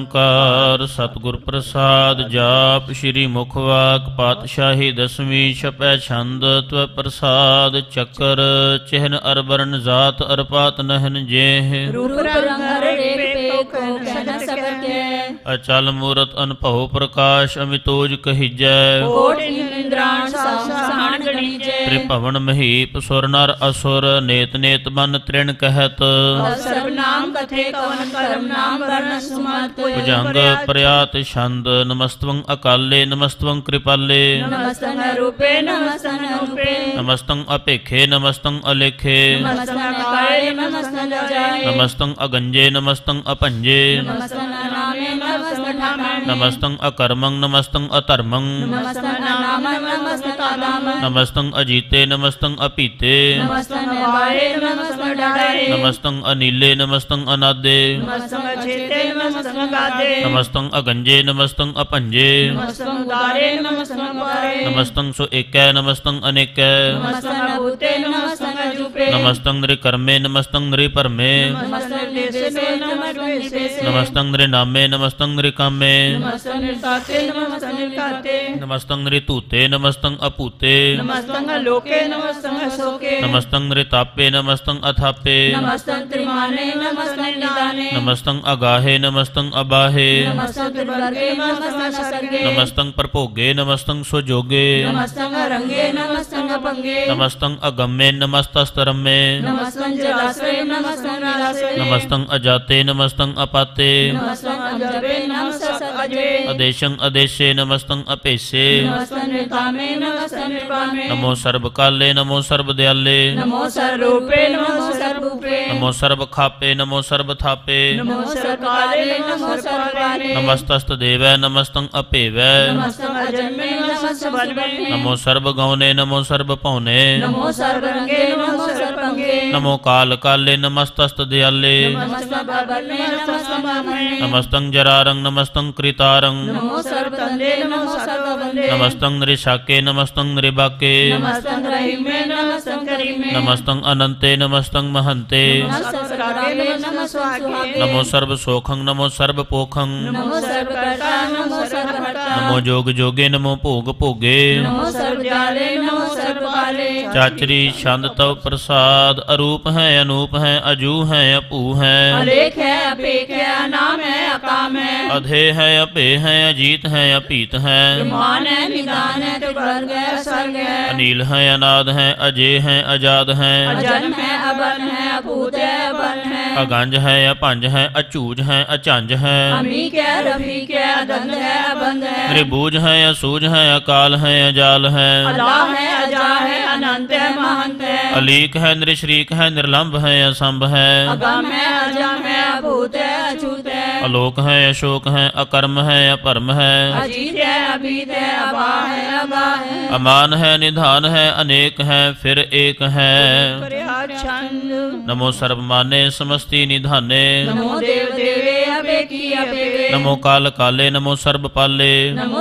ਓੰਕਾਰ ਸਤਿਗੁਰ ਪ੍ਰਸਾਦ ਜਾਪ ਸ੍ਰੀ ਮੁਖ ਵਾਕ ਪਾਤਸ਼ਾਹੀ ਦਸਵੀਂ ਛਪੈ ਛੰਦ ਤਵ ਪ੍ਰਸਾਦ। ਚੱਕਰ ਚਿਹਨ ਅਰਬਰਨ ਜਾਤ ਅਰਪਾਤ ਨਹਨ ਜੇਹ। ਰੂਪ ਰੰਗ ਹਰੇ ਪੇਖੋ ਖਨ ਸਬਰ ਕੇ। ਅਚਲ ਮੂਰਤ ਅਨਭਉ ਪ੍ਰਕਾਸ਼ ਅਮਿਤੋਜ ਕਹੀਜੈ। ਕੋਟ ਇੰਦਰਾਣ ਸਾਹਣ ਗਣੀਜੈ। ਤ੍ਰਿਭਵਨ ਮਹੀਪ ਸੁਰ ਨਰ ਅਸੁਰ ਨੇਤ ਨੇਤ ਮਨ ਤ੍ਰਿਣ ਕਹਿਤ। ਸਰਬ ਨਾਮ ਕਥੇ ਕਵਨ ਕਰਮ ਨਾਮ ਵਰਨ ਸੁਮਤ। ਭੁਜੰਗ ਪ੍ਰਿਆਤ ਛੰਦ ਨਮਸਤਵੰ ਅਕਾਲੇ ਨਮਸਤਵੰ ਕ੍ਰਿਪਾਲੇ। ਨਮਸਤੰ ਰੂਪੇ ਨਮਸਤੰ ਰੂਪੇ। ਨਮਸਤੰ ਅਪੇਖੇ ਨਮਸਤੰ ਅਲੇਖੇ। ਨਮਸਤੰ ਕਾਏ ਨਮਸਤੰ ਜਾਏ। ਨਮਸਤੰ ਅਗੰਜੇ ਨਮਸਤੰ ਅਪੰਜੇ। ਨਮਸਤੰ ਨਾਮੇ ਨਮਸਤੰ ਨਾਮੇ। ਨਮਸਤੰ ਅਕਰਮੰ ਨਮਸਤੰ ਅਧਰਮੰ। ਨਮਸਤੰ ਨਾਮੰ ਨਮਸਤੰ ਕਾਦਮੰ। ਨਮਸਤੰ ਅਜੀਤੇ ਨਮਸਤੰ ਅਪੀਤੇ। ਨਮਸਤੰ ਵਾਏ ਨਮਸਤੰ ਡਾੜੇ। ਨਮਸਤੰ ਅਨੀਲੇ ਨਮਸਤੰ ਅਨਾਦੇ। ਨਮਸਤੰ ਚੇਤੇ ਨਮਸਤੰ ਗਾਦੇ। ਨਮਸਤੰ ਅਗੰਜੇ ਨਮਸਤੰ ਅਪੰਜੇ। ਨਮਸਤੰ ਦਾਰੇ ਨਮਸਤੰ ਪਾਰੇ। ਨਮਸਤੰ ਸੋ ਏਕੈ ਨਮਸਤੰ ਅਨੇਕੈ। ਨਮਸਤੰ ਭੂਤੇ ਨਮਸਤੰ ਅਜੂਪੇ। ਨਮਸਤੰ ਨਿਰਕਰਮੇ ਨਮਸਤੰ ਨਿਰਭਰਮੇ। ਨਮਸਤੰ ਨਿਰਸੇਸੇ ਨਮਸਤੰ ਨਿਰਸੇਸੇ। ਨਮਸਤੰ ਨਿਰਨਾਮੇ ਨਮਸਤੰ ਨਿਰਕਾਮੇ। ਨਮਸਤੰ ਨਿਰਤਾਤੇ ਨਮਸਤੰ ਨਿਰਤਾਤੇ। ਨਮਸਤੰ ਨਿਰਧੂਤੇ ਨਮਸਤੰ ਅਪੂਤੇ। ਨਮਸਤੰ ਲੋਕੇ ਨਮਸਤੰ ਅਸੋਕੇ। ਨਮਸਤੰ ਨਿਰਤਾਪੇ ਨਮਸਤੰ ਅਥਾਪੇ। ਨਮਸਤੰ ਤ੍ਰਿਮਾਨੇ ਨਮਸਤੰ ਨਿਦਾਨੇ। ਨਮਸਤੰ ਅਗਾਹੇ ਨਮਸਤੰ ਅਬਾਹੇ। ਨਮਸਤੰ ਤ੍ਰਿਵਰਗੇ ਨਮਸਤੰ ਸਰਗੇ। ਨਮਸਤੰ ਪ੍ਰਭੋਗੇ ਨਮਸਤੰ ਸੁਜੋਗੇ। ਨਮਸਤੰ ਰੰਗੇ ਨਮਸਤੰ ਅਪੰਗੇ। ਨਮਸਤੰ ਅਗੰਮੇ ਨਮਸਤਸਤਰਮੇ। ਨਮਸਤੰ ਜਲਾਸਰੇ ਨਮਸਤੰ ਨਿਰਾਸਰੇ। ਨਮਸਤੰ ਅਜਾਤੇ ਨਮਸਤੰ ਅਪਾਤੇ। ਨਮਸਤੰ ਅਜਬੇ ਨਮਸਤੰ ਅਜਬੇ। ਅਦੇਸ਼ੰ ਅਦੇਸ਼ੇ ਨਮਸਤੰ ਅਪੇਸੇ। ਨਮਸਤੰ ਨਿਰਕਾਮੇ ਨਮਸਤੰ ਨਿਰਕਾਮੇ। ਨਮੋ ਸਰਬ ਕਾਲੇ ਨਮੋ ਸਰਬ ਦਿਆਲੇ। ਨਮੋ ਸਰੂਪੇ ਨਮੋ ਸਰੂਪੇ। ਨਮੋ ਸਰਬ ਖਾਪੇ ਨਮੋ ਸਰਬ ਥਾਪੇ। ਨਮੋ ਸਰਕਾਲੇ ਨਮੋ ਸਰਕਾਲੇ। ਨਮਸਤਸਤ ਦੇਵੈ ਨਮਸਤੰ ਅਪੇਵੈ। ਨਮਸਤੰ ਅਜਨਮੇ ਨਮਸਤੰ ਬਲਵੇ। ਨਮੋ ਸਰਬ ਗਉਨੇ ਨਮੋ ਸਰਬ ਭਉਨੇ। ਨਮੋ ਸਰਬ ਰੰਗੇ ਨਮੋ ਸਰਬ ਅੰਗੇ। ਨਮੋ ਕਾਲ ਕਾਲੇ ਨਮਸਤਸਤ ਦਿਆਲੇ। ਨਮਸਤੰ ਬਬਲੇ ਨਮਸਤੰ ਬਾਮੇ। ਨਮਸਤੰ ਜਰਾਰੰ ਨਮਸਤੰ ਕ੍ਰਿਤਾਰੰ। ਨਮੋ ਸਰਬ ਤੰਦੇ ਨਮੋ ਸਰਬ ਬੰਦੇ। ਨਮਸਤੰ ਨਿਰਸ਼ਾਕੇ ਨਮਸਤੰ ਨਿਰਬਾਕੇ। ਨਮਸਤੰ ਰਹੀਮੇ ਨਮਸਤੰ ਕਰੀਮੇ। ਨਮਸਤੰ ਅਨੰਤੇ ਨਮਸਤੰ ਮਹੰਤੇ। ਨਮਸਤੰ ਸਰਾਗੇ ਨਮੋ ਸੁਹਾਗੇ। ਨਮੋ ਸਰਬ ਸੋਖੰ ਨਮੋ ਸਰਬ ਪੋਖੰ। ਨਮੋ ਸਰਬ ਕਰਤਾ ਨਮੋ ਸਰਬ ਹਰਤਾ। ਨਮੋ ਜੋਗ ਜੋਗੇ ਨਮੋ ਭੋਗ ਭੋਗੇ। ਨਮੋ ਸਰਬ ਜਾਲੇ ਨਮੋ ਸਰਬ ਪਾਲੇ। ਚਾਚਰੀ ਛੰਦ ਤਵ ਪ੍ਰਸਾਦ ਅਰੂਪ ਹੈ ਅਨੂਪ ਹੈ ਅਜੂ ਹੈ ਅਭੂ ਹੈ। ਅਲੇਖ ਹੈ ਅਪੇਖ ਹੈ ਅਨਾਮ ਹੈ ਅਕਾਮ ਹੈ। ਅਧੇ ਹੈ ਅਭੇ ਹੈ ਅਜੀਤ ਹੈ ਅਪੀਤ ਹੈ। ਮਾਨ ਹੈ ਨਿਦਾਨ ਹੈ ਤੇ ਵਰਗ ਹੈ ਸਰਗ ਹੈ। ਅਨੀਲ ਹੈ ਅਨਾਦ ਹੈ ਅਜੇ ਹੈ ਅਜਾਦ ਹੈ। ਅਜਨ ਹੈ ਅਬਨ ਹੈ ਅਭੂਤ ਹੈ ਅਬਨ ਹੈ। ਅਗੰਜ ਹੈ ਅਭੰਜ ਹੈ ਅਚੂਜ ਹੈ ਅਚੰਜ ਹੈ। ਅਮੀਕ ਹੈ ਰਫੀਕ ਹੈ ਅਦੰਦ ਹੈ ਅਬੰਦ ਹੈ। ਨਿਰਬੂਝ ਹੈ ਅਸੂਝ ਹੈ ਅਕਾਲ ਹੈ ਅਜਾਲ ਹੈ। ਅਲਾ ਹੈ ਅਜਾ ਹੈ ਅਨੰਤ ਹੈ ਮਹੰਤ ਹੈ। ਅਲੀਕ ਹੈ ਨਿਰਸ਼ਰੀਕ ਹੈ ਨਿਰਲੰਭ ਹੈ ਅਸੰਭ ਹੈ। ਅਗਮ ਹੈ ਅਜਮ ਹੈ ਅਭੂਤ ਹੈ ਅਛੂਤ ਹੈ। ਅਲੋਕ ਹੈ ਅਸ਼ੋਕ ਹੈ ਅਕਰਮ ਹੈ ਅਭਰਮ ਹੈ। ਅਜੀਤ ਹੈ ਅਬੀਤ ਹੈ ਅਬਾ ਹੈ ਅਗਾ ਹੈ। ਅਮਾਨ ਹੈ ਨਿਧਾਨ ਹੈ ਅਨੇਕ ਹੈ ਫਿਰ ਏਕ ਹੈ। ਕਰਿਆ ਛੰਦ। ਨਮੋ ਸਰਬ ਮਾਨੇ ਸਮਸਤੀ ਨਿਧਾਨੇ। ਨਮੋ ਦੇਵ ਦੇਵੇ ਅਬੇ ਕੀ ਅਬੇਵੇ। ਨਮੋ ਕਾਲ ਕਾਲੇ ਨਮੋ ਸਰਬ ਪਾਲੇ। ਨਮੋ ਸਰਬ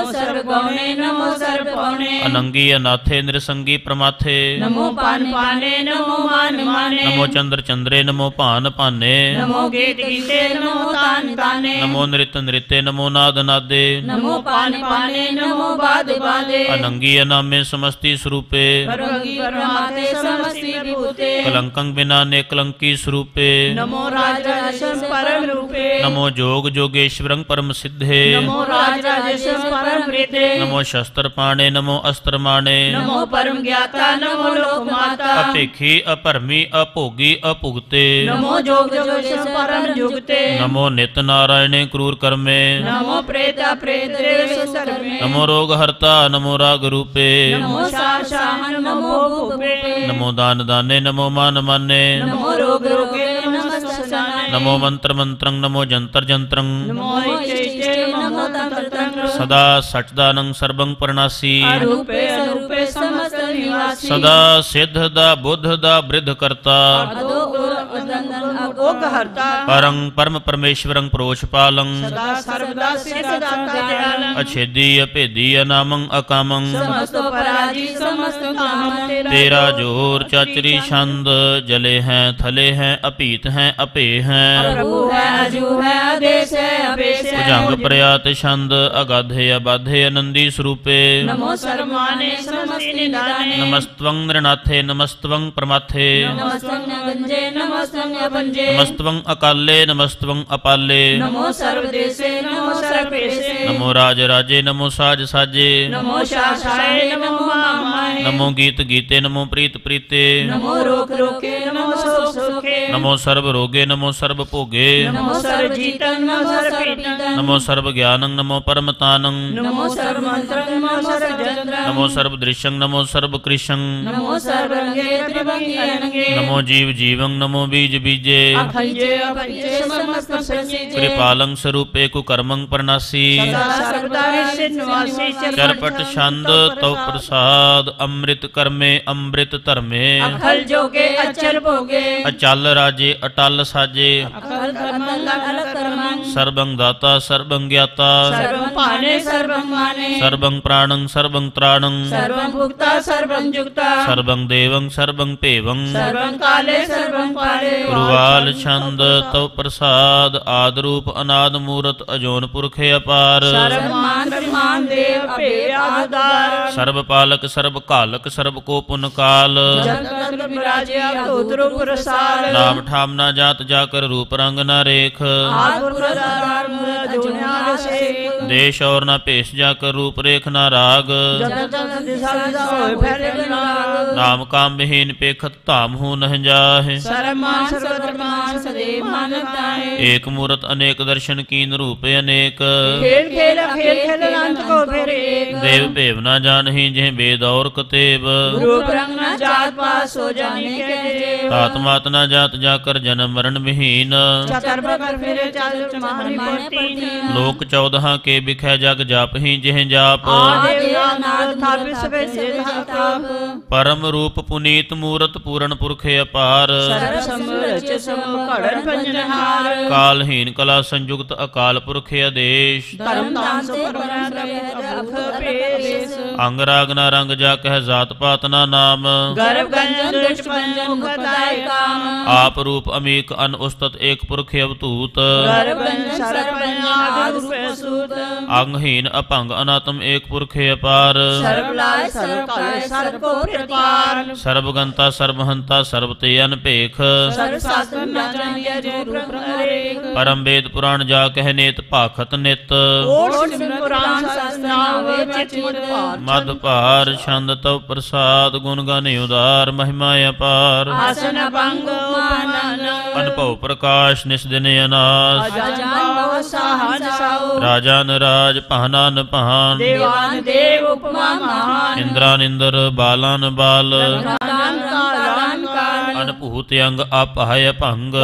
ਗਉਣੇ ਨਮੋ ਸਰਬ ਪਉਣੇ ਅਨੰਗੀ ਅਨਾਥੇ ਨਿਰਸੰਗੀ ਪ੍ਰਮਾਥੇ ਨਮੋ ਪਾਨ ਪਾਨੇ ਨਮੋ ਮਾਨ ਮਾਨੇ ਨਮੋ ਚੰਦਰ ਚੰਦਰੇ ਨਮੋ ਭਾਨ ਭਾਨੇ ਨਮੋ ਗੀਤ ਗੀਤੇ ਨਮੋ ਤਾਨ ਤਾਨੇ ਨਮੋ ਨ੍ਰਿਤ ਨ੍ਰਿਤੇ ਨਮੋ ਨਾਦ ਨਾਦੇ ਨਮੋ ਪਾਨ ਪਾਨੇ ਨਮੋ ਬਾਦ ਬਾਦੇ ਅਨੰਗੀ ਅਨਾਮੇ ਸਮਸਤੀ ਸਰੂਪੇ ਪਰੰਗੀ ਪਰਮਾਤੇ ਸਮਸਤੀ ਵਿਭੂਤੇ ਕਲੰਕੰ ਬਿਨਾ ਨੇ ਕਲੰਕੀ ਸਰੂਪੇ ਨਮੋ ਰਾਜ ਰਾਜੇਸ਼ੰ ਪਰਮ ਰੂਪੇ ਨਮੋ ਜੋਗ ਜੋਗੇਸ਼ਵਰੰ ਪਰਮ ਸਿੱਧੇ ਨਮੋ ਰਾਜ ਰਾਜੇਸ਼ੰ ਪਰਮ ਰਿਤੇ ਨਮੋ ਸ਼ਸਤਰ ਪਾਣੇ ਨਮੋ ਅਸਤਰ ਮਾਣੇ ਨਮੋ ਪਰਮ ਗਿਆਤਾ ਨਮੋ ਲੋਕ ਮਾਤਾ ਅਪੇਖੀ ਅਭਰਮੀ ਅਭੋਗੀ ਅਭੁਗਤੇ ਨਮੋ ਜੋਗ ਜੋਗੇਸ਼ੰ ਪਰਮ ਜੁਗਤੇ ਨਮੋ ਨਿਤ ਨਾਰਾਇਣੇ ਕਰੂਰ ਕਰਮੇ ਨਮੋ ਪ੍ਰੇਤਾ ਪ੍ਰੇਤੇਸ਼ ਸਰਮੇ ਨਮੋ ਰੋਗ ਹਰਤਾ ਨਮੋ ਰਾਗ ਰੂਪੇ ਨਮੋ ਸ਼ਾਹ ਸ਼ਾਹਨ ਨਮੋ ਭੂਪੇ ਨਮੋ ਦਾਨ ਦਾਨੇ ਨਮੋ ਮਾਨ ਮਾਨੇ ਨਮੋ ਰੋਗ ਰੋਗੇ ਨਮਸਤਸਾਨੇ ਨਮੋ ਮੰਤਰ ਮੰਤਰੰ ਨਮੋ ਜੰਤਰ ਜੰਤਰੰ ਨਮੋ ਇਸ਼ਟੇ ਨਮੋ ਤੰਤਰ ਤੰਤਰ ਸਦਾ ਸਚਦਾਨੰ ਸਰਬੰ ਪਰਨਾਸੀ ਅਰੂਪੇ ਅਰੂਪੇ ਸਮਸਤ ਨਿਵਾਸੀ ਸਦਾ ਸਿੱਧ ਦਾ ਬੁੱਧ ਦਾ ਬ੍ਰਿਧ ਕਰਤਾ ਅਦੋ ਗੁਰ ਅਦੰਦਨ ਅਗੋਗ ਹਰਤਾ ਪਰੰ ਪਰਮ ਪਰਮੇਸ਼ਵਰੰ ਪ੍ਰੋਸ਼ ਪਾਲੰ ਸਦਾ ਸਰਬਦਾ ਸਿਧ ਦਾਤਾ ਦਿਆਲੰ ਅਛੇਦੀ ਅਭੇਦੀ ਅਨਾਮੰ ਅਕਾਮੰ ਸਮਸਤੋ ਪਰਾਜੀ ਸਮਸਤ ਕਾਮ ਤੇਰਾ ਤੇਰਾ ਜੋਰ ਚਾਚਰੀ ਛੰਦ ਜਲੇ ਹੈ ਥਲੇ ਹੈ ਅਭੀਤ ਹੈ ਅਭੇ ਹੈ ਪ੍ਰਭੂ ਹੈ ਅਜੂ ਹੈ ਆਦੇਸ਼ ਹੈ ਅਪੇਸ਼ ਹੈ ਭੁਜੰਗ ਪ੍ਰਿਆਤ ਛੰਦ ਅਗਾਧੇ ਅਬਾਧੇ ਅਨੰਦੀ ਸਰੂਪੇ ਨਮੋ ਸਰਮਾਨੇ ਸਮਸਤੀ ਨਿਦਾਨੇ ਨਮਸਤਵੰ ਨਿਰਨਾਥੇ ਨਮਸਤਵੰ ਪ੍ਰਮਾਥੇ ਨਮਸਤੰ ਗੰਜੇ ਨਮਸਤੰ ਅਪੰਜੇ ਨਮਸਤਵੰ ਅਕਾਲੇ ਨਮਸਤਵੰ ਅਪਾਲੇ ਨਮੋ ਸਰਵਦੇਸੇ ਨਮੋ ਸਰਪੇਸੇ ਨਮੋ ਰਾਜ ਰਾਜੇ ਨਮੋ ਸਾਜ ਸਾਜੇ ਨਮੋ ਸ਼ਾਸ਼ਾਏ ਨਮੋ ਮਾਮਾਏ ਨਮੋ ਗੀਤ ਗੀਤੇ ਨਮੋ ਪ੍ਰੀਤ ਪ੍ਰੀਤੇ ਨਮੋ ਰੋਕ ਰੋਕੇ ਨਮੋ ਸੋਖ ਸੋਖੇ ਨਮੋ ਸਰਬ ਰੋਗੇ ਨਮੋ ਸਰਬ ਭੋਗੇ ਨਮੋ ਸਰਬ ਜੀਤੰ ਨਮੋ ਸਰਬ ਪੀਤੰ ਨਮੋ ਸਰਬ ਗਿਆਨੰ ਨਮੋ ਪਰਮਤਾਨੰ ਨਮੋ ਸਰਬ ਮੰਤਰੰ ਨਮੋ ਸਰਬ ਜੰਤਰੰ ਨਮੋ ਸਰਬ ਦ੍ਰਿਸ਼ੰ ਨਮੋ ਸਰਬ ਕ੍ਰਿਸ਼ੰ ਨਮੋ ਸਰਬ ਰੰਗੇ ਤ੍ਰਿਭੰਗੀ ਅਨੰਗੇ ਨਮੋ ਜੀਵ ਜੀਵੰ ਨਮੋ ਬੀਜ ਬੀਜੇ ਅਖੰਜੇ ਅਪੰਜੇ ਸਮਸਤ ਸੰਸੀਜੇ ਕ੍ਰਿਪਾਲੰ ਸਰੂਪੇ ਕੁਕਰਮੰ ਪਰਨਾਸੀ ਸਦਾ ਸਰਬਦਾ ਨਿਸ਼ਚਿਤ ਨਿਵਾਸੀ ਚਰਪਟ ਛੰਦ ਤਉ ਪ੍ਰਸਾਦ ਅੰਮ੍ਰਿਤ ਕਰਮੇ ਅੰਮ੍ਰਿਤ ਧਰਮੇ ਅਖਲ ਜੋਗੇ ਅਚਲ ਭੋਗੇ ਅਚਲ ਰਾਜੇ ਅਟਲ ਸਾਜੇ ਅਖਲ ਕਰਮੰ ਅਖਲ ਕਰਮੰ ਸਰਬੰ ਦਾਤਾ ਸਰਬੰ ਗਿਆਤਾ ਸਰਵੰ ਪਾਨੇ ਸਰਵੰ ਮਾਨੇ ਸਰਬੰ ਪ੍ਰਾਣੰ ਸਰਬੰ ਤ੍ਰਾਣੰ ਸਰਵੰ ਭੁਗਤਾ ਸਰਵੰ ਜੁਗਤਾ ਸਰਬੰ ਦੇਵੰ ਸਰਬੰ ਭੇਵੰ ਸਰਵੰ ਕਾਲੇ ਸਰਵੰ ਪਾਲੇ ਗੁਰਵਾਲ ਛੰਦ ਤਉ ਪ੍ਰਸਾਦ ਆਦ ਰੂਪ ਅਨਾਦ ਮੂਰਤ ਅਜੋਨ ਪੁਰਖ ਅਪਾਰ ਸਰਬ ਮਾਨ ਪ੍ਰਮਾਨ ਦੇਵ ਭੇ ਆਧਾਰ ਸਰਬ ਪਾਲਕ ਸਰਬ ਕਾਲਕ ਸਰਬ ਕੋ ਪੁਨ ਕਾਲ ਜਨ ਤਨ ਵਿਰਾਜਿਆ ਧੋਤਰੁ ਪੁਰਸਾਲ ਨਾਮ ਠਾਮ ਨਾ ਜਾਤ ਜਾ ਕਰ ਰੂਪ ਰੰਗ ਨਾ ਰੇਖ ਆਦਿ ਪੁਰਦਾਰ ਮੁਰ ਜੁਨਿਆ ਸੇ ਦੇਸ਼ ਔਰ ਨਾ ਭੇਸ ਜਾ ਕਰ ਰੂਪ ਰੇਖ ਨਾ ਰਾਗ ਜਨ ਤਨ ਦਿਸਾ ਦਿਸਾ ਹੋਏ ਫੈਲੇ ਨਾਗ ਨਾਮ ਕਾਮ ਵਿਹੀਨ ਪੇਖਤ ਧਾਮ ਹੂ ਨਹ ਜਾਹੇ ਸਰਬ ਮਾਨ ਸਰਬਤ ਮਾਨ ਸਦੇਵ ਮਾਨਤਾਏ ਏਕ ਮੂਰਤ ਅਨੇਕ ਦਰਸ਼ਨ ਕੀਨ ਰੂਪ ਅਨੇਕ ਖੇਲ ਖੇਲ ਖੇਲ ਖੇਲ ਅਨੰਤ ਕੋ ਫਿਰ ਏਕ ਦੇਵ ਭੇਵ ਨਾ ਜਾਣਹੀ ਜਿਹ ਵੇਦ ਔਰ ਕਤੇਬ ਰੂਪ ਰੰਗ ਨਾ ਜਾਤ ਪਾਸ ਹੋ ਜਾਣੇ ਕੇ ਜੇ ਤਾਤ ਮਾਤ ਨਾ ਜਾਤ ਜਾ ਕਰ ਜਨਮ ਮਰਨ ਵਿਹੀਨ ਚਤਰ ਬਕਰ ਫਿਰੇ ਚਾਲ ਚਮਾਨੀ ਪਰਤੀ ਲੋਕ ਚੌਦਹਾਂ ਕੇ ਬਿਖੈ ਜਗ ਜਾਪਹੀ ਜਿਹ ਜਾਪ ਆਦਿ ਨਾਦ ਥਾਪਿ ਸਭੇ ਸਿਧਾਤਾਪ ਪਰਮ ਰੂਪ ਪੁਨੀਤ ਮੂਰਤ ਪੂਰਨ ਪੁਰਖ ਅਪਾਰ ਸਰਬ ਸਮਰਚ ਸਮ ਘੜਨ ਪੰਜਨਹਾਰ ਕਾਲਹੀਨ ਕਲਾ ਸੰਯੁਕਤ ਅਕਾਲ ਪੁਰਖ ਆਦੇਸ਼ ਧਰਮ ਦਾਨ ਸੋ ਪਰਮਾ ਦਇਆ ਅਖ ਪੇਸ ਅੰਗ ਰਾਗ ਨਾ ਰੰਗ ਜਾ ਕਹਿ ਜਾਤ ਪਾਤ ਨਾ ਨਾਮ ਗਰਭ ਗੰਜਨ ਦੁਸ਼ਟ ਪੰਜਨ ਮੁਖਦਾਇ ਕਾਮ ਆਪ ਰੂਪ ਅਮੀਕ ਅਨ ਉਸਤਤ ਏਕ ਪੁਰਖ ਅਵਤੂਤ ਗਰਭ ਗੰਜਨ ਸਰਬ ਪੰਜਨ ਰੂਪੇ ਸੂਤ ਅੰਗਹੀਨ ਅਭੰਗ ਅਨਾਤਮ ਏਕ ਪੁਰਖ ਅਪਾਰ ਸਰਬ ਲਾਇ ਸਰਬ ਕਾਇ ਸਰਬ ਕੋ ਪ੍ਰਤਿਪਾਰ ਸਰਬ ਗੰਤਾ ਸਰਬ ਹੰਤਾ ਸਰਬ ਤੇ ਅਨਭੇਖ ਸਰਬ ਸਾਸਤਰ ਨਾ ਜਾਣਿਆ ਜੋ ਰੂਪ ਹਰੇਕ ਪਰਮ ਵੇਦ ਪੁਰਾਣ ਜਾ ਕਹਿ ਨੇਤ ਭਾਖਤ ਨਿਤ ਓਟ ਸਿਮਰਨ ਪੁਰਾਨ ਸ਼ਾਸਤਰ ਹੋਵੇ ਚਿਤ ਮੁਦ ਭਾਰ ਮਦ ਭਾਰ ਛੰਦ ਤਉ ਪ੍ਰਸਾਦ ਗੁਣ ਗਾਨੇ ਉਦਾਰ ਮਹਿਮਾ ਅਪਾਰ ਆਸਨ ਭੰਗ ਮਾਨਨ ਅਨਭਉ ਪ੍ਰਕਾਸ਼ ਨਿਸ ਦਿਨ ਅਨਾਸ ਅਜਾਨ ਬਹੁ ਸਾਹਨ ਸਾਉ ਰਾਜਾ ਨਰਾਜ ਭਾਨਾ ਭਾਨ ਦੇਵਾਨ ਦੇਵ ਉਪਮਾ ਮਹਾਨ ਇੰਦਰਾਨ ਇੰਦਰ ਬਾਲਾਨ ਬਾਲ ਰਾਨ ਕਾਲਾਨ ਕਾਲ ਅਨਭੂਤ ਅੰਗ ਆਪਹਾਇ ਭੰਗ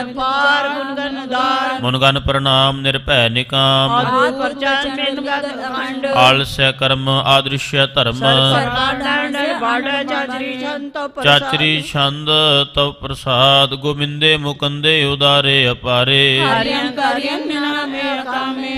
ਪਾਰ ਗੁਣਗਨ ਦਾਰ ਮੁਨਗਨ ਪ੍ਰਣਾਮ ਨਿਰਭੈ ਨਿਕਾਮ ਆਦਿ ਪਰਚਨ ਮਿਨ ਗਤ ਅਖੰਡ ਆਲਸੈ ਕਰਮ ਆਦ੍ਰਿਸ਼ਯ ਧਰਮ ਸਰਕਾਂਡ ਬਾੜ ਚਾਚਰੀ ਛੰਤ ਚਾਚਰੀ ਛੰਦ ਤਉ ਪ੍ਰਸਾਦ ਗੋਬਿੰਦੇ ਮੁਕੰਦੇ ਉਦਾਰੇ ਅਪਾਰੇ ਹਰਿਯੰ ਕਰਿਯੰ ਨਾਮੇ ਕਾਮੇ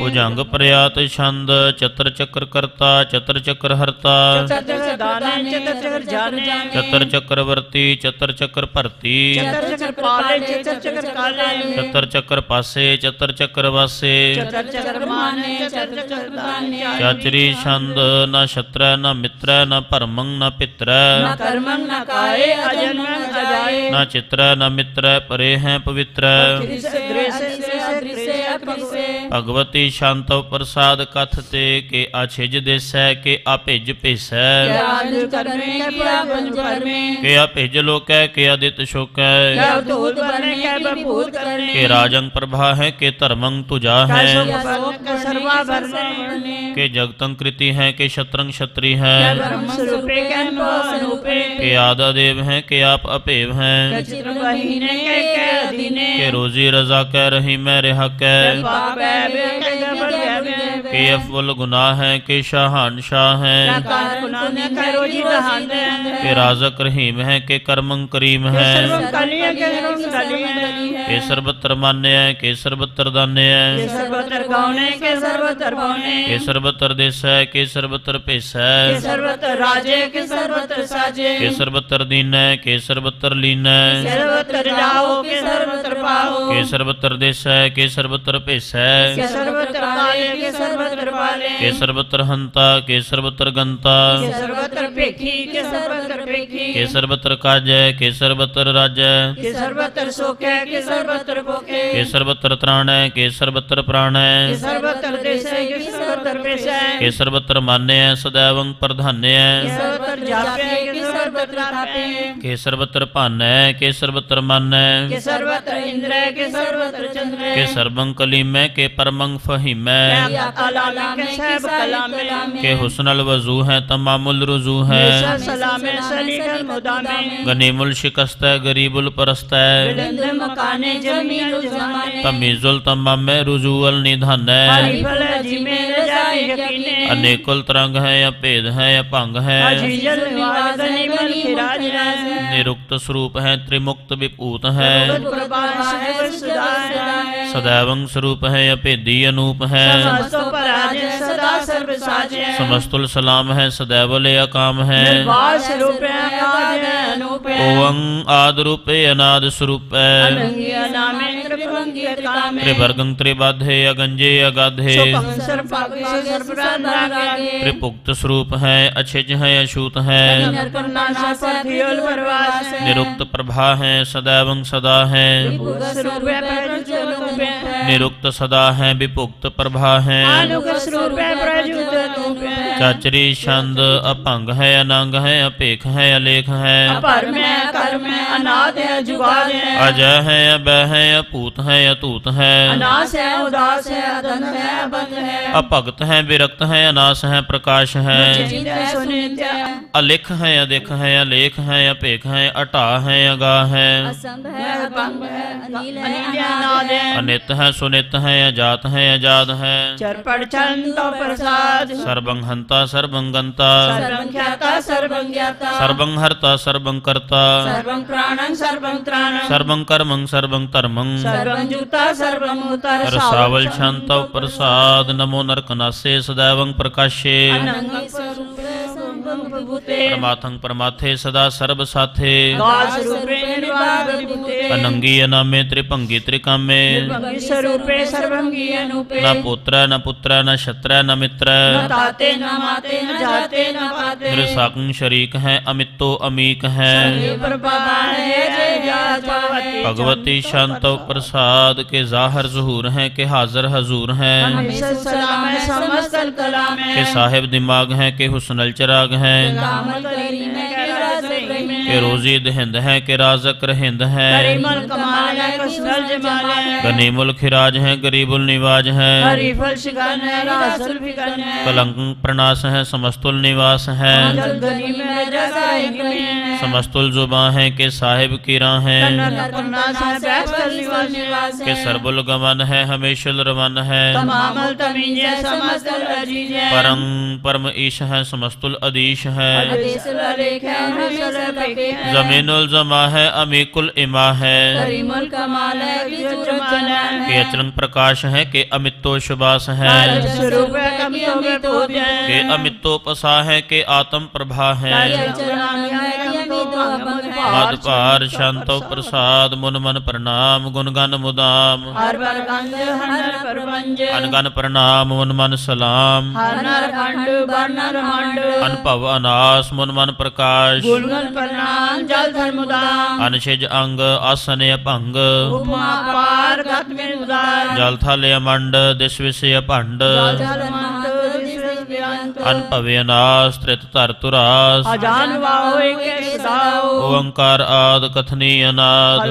ਭੁਜੰਗ ਪ੍ਰਿਆਤ ਛੰਦ ਚਤਰ ਚੱਕਰ ਕਰਤਾ ਚਤਰ ਚੱਕਰ ਹਰਤਾ ਚਤਰ ਚੱਕਰ ਦਾਨੇ ਚਤਰ ਚੱਕਰ ਜਾਣੇ ਚਤਰ ਚੱਕਰ ਵਰਤੀ ਚਤਰ ਚੱਕਰ ਭਰਤੀ ਚਤਰ ਚੱਕਰ ਪਾਲੇ ਚਤਰ ਚੱਕਰ ਕਾਲੇ ਚਤਰ ਚੱਕਰ ਪਾਸੇ ਚਤਰ ਚੱਕਰ ਵਾਸੇ ਚਤਰ ਚੱਕਰ ਮਾਨੇ ਚਤਰ ਚੱਕਰ ਦਾਨੇ ਚਾਚਰੀ ਛੰਦ ਨਾ ਛਤਰੈ ਨਾ ਮਿੱਤਰੈ ਨਾ ਭਰਮੰ ਨਾ ਪਿਤਰੈ ਨਾ ਕਰਮੰ ਨਾ ਕਾਏ ਅਜਨਮੰ ਅਜਾਏ ਨਾ ਚਿਤਰੈ ਨਾ ਮਿੱਤਰੈ ਪਰੇ ਹੈ ਪਵਿੱਤਰੈ ਦ੍ਰਿਸੇ ਦ੍ਰਿਸੇ ਅਦ੍ਰਿਸੇ ਅਕ੍ਰਿਸੇ ਭਗਵਤੀ ਸ਼ਾਂਤੋ ਪ੍ਰਸਾਦ ਕਥ ਤੇ ਕੇ ਆਛਿਜ ਦੇਸੈ ਕੇ ਆਪਿਜ ਭੇਸੈ ਆਦ ਕਰਮੇ ਕਿਆ ਪੰਜ ਕਰਮੇ ਕੇ ਆਪਿਜ ਲੋਕੈ ਕੇ ਆਦਿਤ ਸ਼ੋਕੈ ਕਿਆ ਧੂਤ ਬਰਨੇ ਕਿਆ ਬਭੂਤ ਕਰਨੇ ਕੇ ਰਾਜੰ ਪ੍ਰਭਾ ਹੈ ਕੇ ਧਰਮੰ ਤੁਜਾ ਹੈ ਕਿਆ ਸਰਵਾ ਬਰਨੇ ਕੇ ਜਗਤੰ ਕ੍ਰਿਤੀ ਹੈ ਕੇ ਸ਼ਤਰੰ ਛਤਰੀ ਹੈ ਕਿਆ ਬ੍ਰਹਮ ਸਰੂਪੇ ਕਿਆ ਅਨੁਭਵ ਅਨੂਪੇ ਕੇ ਆਦਾ ਦੇਵ ਹੈ ਕੇ ਆਪ ਅਭੇਵ ਹੈ ਚਿਤ ਵਹੀਨੇ ਕੇ ਕੇ ਅਧੀਨੇ ਕੇ ਰੋਜ਼ੀ ਰਜ਼ਾ ਕਹਿ ਰਹੀ ਮੈਂ ਰਿਹਾ ਕੈ ਪਾਪ ਹੈ ਵੇ ਕੇ ਜਬਰ ਹੈ ਕੇ ਅਫਵਲ ਗੁਨਾਹ ਹੈ ਕੇ ਸ਼ਾਹਾਨ ਸ਼ਾਹ ਹੈ ਕਾਰ ਗੁਨਾਹ ਨੇ ਕੈ ਰੋਜੀ ਦਹਾਂਦੇ ਕੇ ਰਾਜ਼ਕ ਰਹੀਮ ਹੈ ਕੇ ਕਰਮੰ ਕਰੀਮ ਹੈ ਸਰਵੰ ਕਾਲੀਏ ਕੇ ਸਰਵੰ ਕਾਲੀਏ ਕੇ ਸਰਬਤਰ ਮਾਨਿਆ ਕੇ ਸਰਬਤਰ ਦਾਨਿਆ ਕੇ ਸਰਬਤਰ ਗਾਉਨੇ ਕੇ ਸਰਬਤਰ ਗਾਉਨੇ ਕੇ ਸਰਬਤਰ ਦੇਸੈ ਕੇ ਸਰਬਤਰ ਕੇ ਭੇਸੈ ਸਰਬਤਰ ਰਾਜੇ ਕੇ ਸਰਬਤਰ ਸਾਜੇ ਕੇ ਸਰਬਤਰ ਦੀਨੈ ਕੇ ਸਰਬਤਰ ਲੀਨੈ ਸਰਬਤਰ ਜਾਓ ਕੇ ਸਰਬਤਰ ਪਾਓ ਕੇ ਸਰਬਤਰ ਦੇਸੈ ਕੇ ਸਰਬਤਰ ਭੇਸੈ ਕੇ ਸਰਬਤਰ ਕਾਲੇ ਕੇ ਸਰਬਤਰ ਪਾਲੇ ਕੇ ਸਰਬਤਰ ਹੰਤਾ ਕੇ ਸਰਬਤਰ ਗੰਤਾ ਕੇ ਸਰਬਤਰ ਭੇਖੀ ਕੇ ਸਰਬਤਰ ਭੇਖੀ ਕੇ ਸਰਬਤਰ ਕਾਜੈ ਕੇ ਸਰਬਤਰ ਰਾਜੈ ਕੇ ਸਰਬਤਰ ਸੋਖੈ ਕੇ ਸਰਬਤਰ ਭੋਖੇ ਕੇ ਸਰਬਤਰ ਤ੍ਰਾਣੈ ਕੇ ਸਰਬਤਰ ਪ੍ਰਾਣੈ ਕੇ ਸਰਬਤਰ ਦੇਸੈ ਕੇ ਸਰਬਤਰ ਪੇਸੈ ਕੇ ਸਰਬਤਰ ਮਾਨਿਆ ਸदैवੰ ਪ੍ਰਧਾਨਿਆ ਕੇ ਸਰਬਤਰ ਜਾਪੈ ਕੇ ਸਰਬਤਰ ਤਾਪੇ ਕੇ ਸਰਬਤਰ ਭਾਨੈ ਕੇ ਸਰਬਤਰ ਮਾਨੈ ਕੇ ਸਰਬਤਰ ਇੰਦਰੈ ਕੇ ਸਰਬਤਰ ਚੰਦਰੈ ਕੇ ਸਰਬੰ ਕਲੀਮੈ ਕੇ ਪਰਮੰ ਫਹੀਮੈ ਕਿਆ ਕਲਾਮੇ ਕੇ ਸਭ ਕਲਾਮੇ ਕੇ ਹੁਸਨਲ ਵਜ਼ੂ ਹੈ ਤਮਾਮੁਲ ਰੁਜ਼ੂ ਹੈ ਸਭ ਸਲਾਮੇ ਸਲੀਕਲ ਮੁਦਾਮੇ ਗਨੀਮੁਲ ਸ਼ਿਕਸਤੈ ਗਰੀਬੁਲ ਪਰਸਤੈ ਬਿਲੰਦ ਮਕਾਨੇ ਜਮੀਲ ਜ਼ਮਾਨੇ ਤਮੀਜ਼ੁਲ ਤਮਾਮੈ ਰੁਜੂਅਲ ਨਿਧਾਨੈ ਹਰੀ ਫਲ ਜਿਮੇ ਰਜਾਈ ਯਕੀਨੇ ਅਨੇਕੁਲ ਤਰੰਗ ਹੈ ਅਭੇਦ ਹੈ ਅਭੰਗ ਹੈ ਅਜੀਜਲ ਨਿਵਾਜ ਨਿਮਲ ਖਿਰਾਜ ਰਾਜ ਨਿਰੁਕਤ ਸਰੂਪ ਹੈ ਤ੍ਰਿਮੁਕਤ ਵਿਭੂਤ ਹੈ ਪ੍ਰਭਾਸ ਹੈ ਸਦਾ ਹੈ ਸदैवੰ ਸਰੂਪ ਹੈ ਅਭੇਦੀ ਅਨੂਪ ਹੈ ਸਮਸਤੋ ਪਰਾਜੈ ਸਦਾ ਸਰਬ ਸਾਜੈ ਸਮਸਤੁਲ ਸਲਾਮ ਹੈ ਸदैवਲ ਅਕਾਮ ਹੈ ਨਿਰਵਾਸ ਰੂਪੈ ਆਦਿ ਅਨੂਪੈ ਓਵੰ ਆਦ ਰੂਪੇ ਅਨਾਦ ਸਰੂਪੈ ਅਨੰਗੀ ਨਾਮੇ ਤ੍ਰਿਭੰਗੀ ਕਾਮੇ ਤ੍ਰਿਵਰਗੰ ਤ੍ਰਿਬਾਧੇ ਅਗੰਜੇ ਅਗਾਧੇ ਸੁਪੰ ਸਰਪਾਗੇ ਸਰਪਰਾਗੇ ਤ੍ਰਿਭੁਕਤ ਸਰੂਪ ਹੈ ਅਛਿਜ ਹੈ ਅਛੂਤ ਹੈ ਨਰਕਨਾ ਨਾਸਥਿਯਲ ਪਰਵਾਸ ਨਿਰੁਕਤ ਪ੍ਰਭਾ ਹੈ ਸदैवੰ ਸਦਾ ਹੈ ਭੂਤ ਸਰੂਪੈ ਪ੍ਰਜੁਤੂਪੈ ਨਿਰੁਕਤ ਸਦਾ ਹੈ ਵਿਭੁਕਤ ਪ੍ਰਭਾ ਹੈ ਆਨੁਗ ਸਰੂਪੈ ਪ੍ਰਜੁਤੂਪੈ ਚਾਚਰੀ ਛੰਦ ਅਭੰਗ ਹੈ ਅਨੰਗ ਹੈ ਅਭੇਖ ਹੈ ਅਲੇਖ ਹੈ ਅਪਰਮੈ ਕਰਮੈ ਅਨਾਦ ਹੈ ਜੁਗਾਦ ਹੈ ਅਜੈ ਹੈ ਅਬੈ ਹੈ ਅਭੂਤ ਹੈ ਅਤੂਤ ਹੈ ਅਨਾਸ ਹੈ ਉਦਾਸ ਹੈ ਅਦਨ ਹੈ ਅਬੰਦ ਹੈ ਅਭਗਤ ਹੈ ਵਿਰਕਤ ਹੈ ਅਨਾਸ ਹੈ ਪ੍ਰਕਾਸ਼ ਹੈ ਚਿਤ ਹੈ ਸੁਨਿਤਿ ਅਲਿਖ ਹੈ ਅਦਿਖ ਹੈ ਅਲੇਖ ਹੈ ਅਭੇਖ ਹੈ ਅਟਾ ਹੈ ਅਗਾ ਹੈ ਅਸੰਭ ਹੈ ਅਪੰਗ ਹੈ ਅਨੀਲ ਹੈ ਅਨਾਦ ਹੈ ਅਨਿਤ ਹੈ ਸੁਨਿਤ ਹੈ ਅਜਾਤ ਹੈ ਅਜਾਦ ਹੈ ਚਰਪੜ ਚੰਦੋ ਪ੍ਰਸਾਦ ਸਰਬੰ ਹੰਤਾ ਸਰਬੰ ਗੰਤਾ ਸਰਬੰ ਖਿਆਤਾ ਸਰਬੰ ਗਿਆਤਾ ਸਰਬੰ ਹਰਤਾ ਸਰਬੰ ਕਰਤਾ ਸਰਬੰ ਪ੍ਰਾਣੰ ਸਰਬੰ ਤ੍ਰਾਣੰ ਸਰਬੰ ਕਰਮੰ ਸਰਬੰ ਧਰਮੰ ਸਰਬੰ ਜੁਤਾ ਸਰਬੰ ਉਤਰ ਰਸਾਵਲ ਸ਼ਾਂਤਵ ਪ੍ਰਸਾਦ ਨਮੋ ਨਰਕਨਾਸੇ ਸदैवੰ ਪ੍ਰਕਾਸ਼ੇ ਅਨੰਗੀ ਸਰੂਪੇ ਸੰਭੰ ਵਿਭੂਤੇ ਪਰਮਾਤੰ ਪਰਮਾਥੇ ਸਦਾ ਸਰਬ ਸਾਥੇ ਦਾਸ ਰੂਪੇ ਨਿਰਵਾਦ ਵਿਭੂਤੇ ਅਨੰਗੀ ਅਨਾਮੇ ਤ੍ਰਿਭੰਗੀ ਤ੍ਰਿਕਾਮੇ ਭੰਗੀ ਸਰੂਪੇ ਸਰਬੰਗੀ ਅਨੂਪੇ ਨਾ ਪੁੱਤਰੈ ਨਾ ਪੁੱਤਰੈ ਨਾ ਛਤਰੈ ਨਾ ਮਿੱਤਰੈ ਨ ਤਾਤੇ ਨ ਮਾਤੇ ਨ ਜਾਤੇ ਨ ਪਾਤੇ ਨਿਰਸਾਕੰ ਸ਼ਰੀਕ ਹੈ ਅਮਿਤੋ ਅਮੀਕ ਹੈ ਪ੍ਰਭਾਨ ਹੈ ਜੈ ਜਾਤ ਪਾਵਤੀ ਭਗਵਤੀ ਸ਼ਾਂਤਵ ਪ੍ਰਸਾਦ ਕੇ ਜ਼ਾਹਰ ਜ਼ਹੂਰ ਹੈ ਕਿ ਹਾਜ਼ਰ ਹਜ਼ੂਰ ਹੈ ਹਮੇਸ਼ਾ ਸਲਾਮ ਹੈ ਸਮਸਤਲ ਕਲਾਮ ਹੈ ਕਿ ਸਾਹਿਬ ਦਿਮਾਗ ਹੈ ਕਿ ਹੁਸਨਲ ਚਰਾਗ ਹੈ ਕਾਮਲ ਕਰੀਮ ਹੈ ਕਿ ਰਾਜ ਰਹੀਮ ਹੈ ਕਿ ਰੋਜ਼ੀ ਦਹਿੰਦ ਹੈ ਕਿ ਰਾਜ਼ਕ ਰਹਿੰਦ ਹੈ ਕਰੀਮਲ ਕਮਾਲ ਹੈ ਕਸਨਲ ਜਮਾਲ ਹੈ ਗਨੀਮੁਲ ਖਿਰਾਜ ਹੈ ਗਰੀਬੁਲ ਨਿਵਾਜ ਹੈ ਹਰੀ ਫਲ ਸ਼ਿਗਨ ਹੈ ਰਾਸਲ ਫਿਗਨ ਹੈ ਕਲੰਕ ਪ੍ਰਨਾਸ ਹੈ ਸਮਸਤੁਲ ਨਿਵਾਸ ਹੈ ਜਲ ਗਨੀ में रसायन में समस्तुल जुबां है के साहिब की राह है कनक कन्ना सहब स्थल निवास के सरबुल गमन है हमेशुल रमन है तमामल तमीजे समस्त अजीजे परम परम ईश है समस्तुल अधीश है आदेश लरेख है हमेशा तके है जमीनुल जमा है अमीकुल इमा है करीमुल कमाल है विजुर जमाल है के अचरंग प्रकाश है के अमितो शुभास है स्वरूप है कमियों में तो के अमितो पसा है के आत्म प्रभा है मद भार शांतो प्रसाद मुन मन प्रणाम गुण गन मुदाम हर बर कंज हर परवंज अनगन प्रणाम मुन मन सलाम हर नर खंड बरनर मंड अनभव अनास मुन मन प्रकाश गुणगन प्रणाम जल धर्म उदाम अनशिज अंग आसन अभंग उपमा पार गत में उदार जल थल अमंड दिश विषय भंड जल मंद अनभवे अनास त्रित धर तुरास अजान वाओ एक सदाओ ओंकार आद कथनी अनाद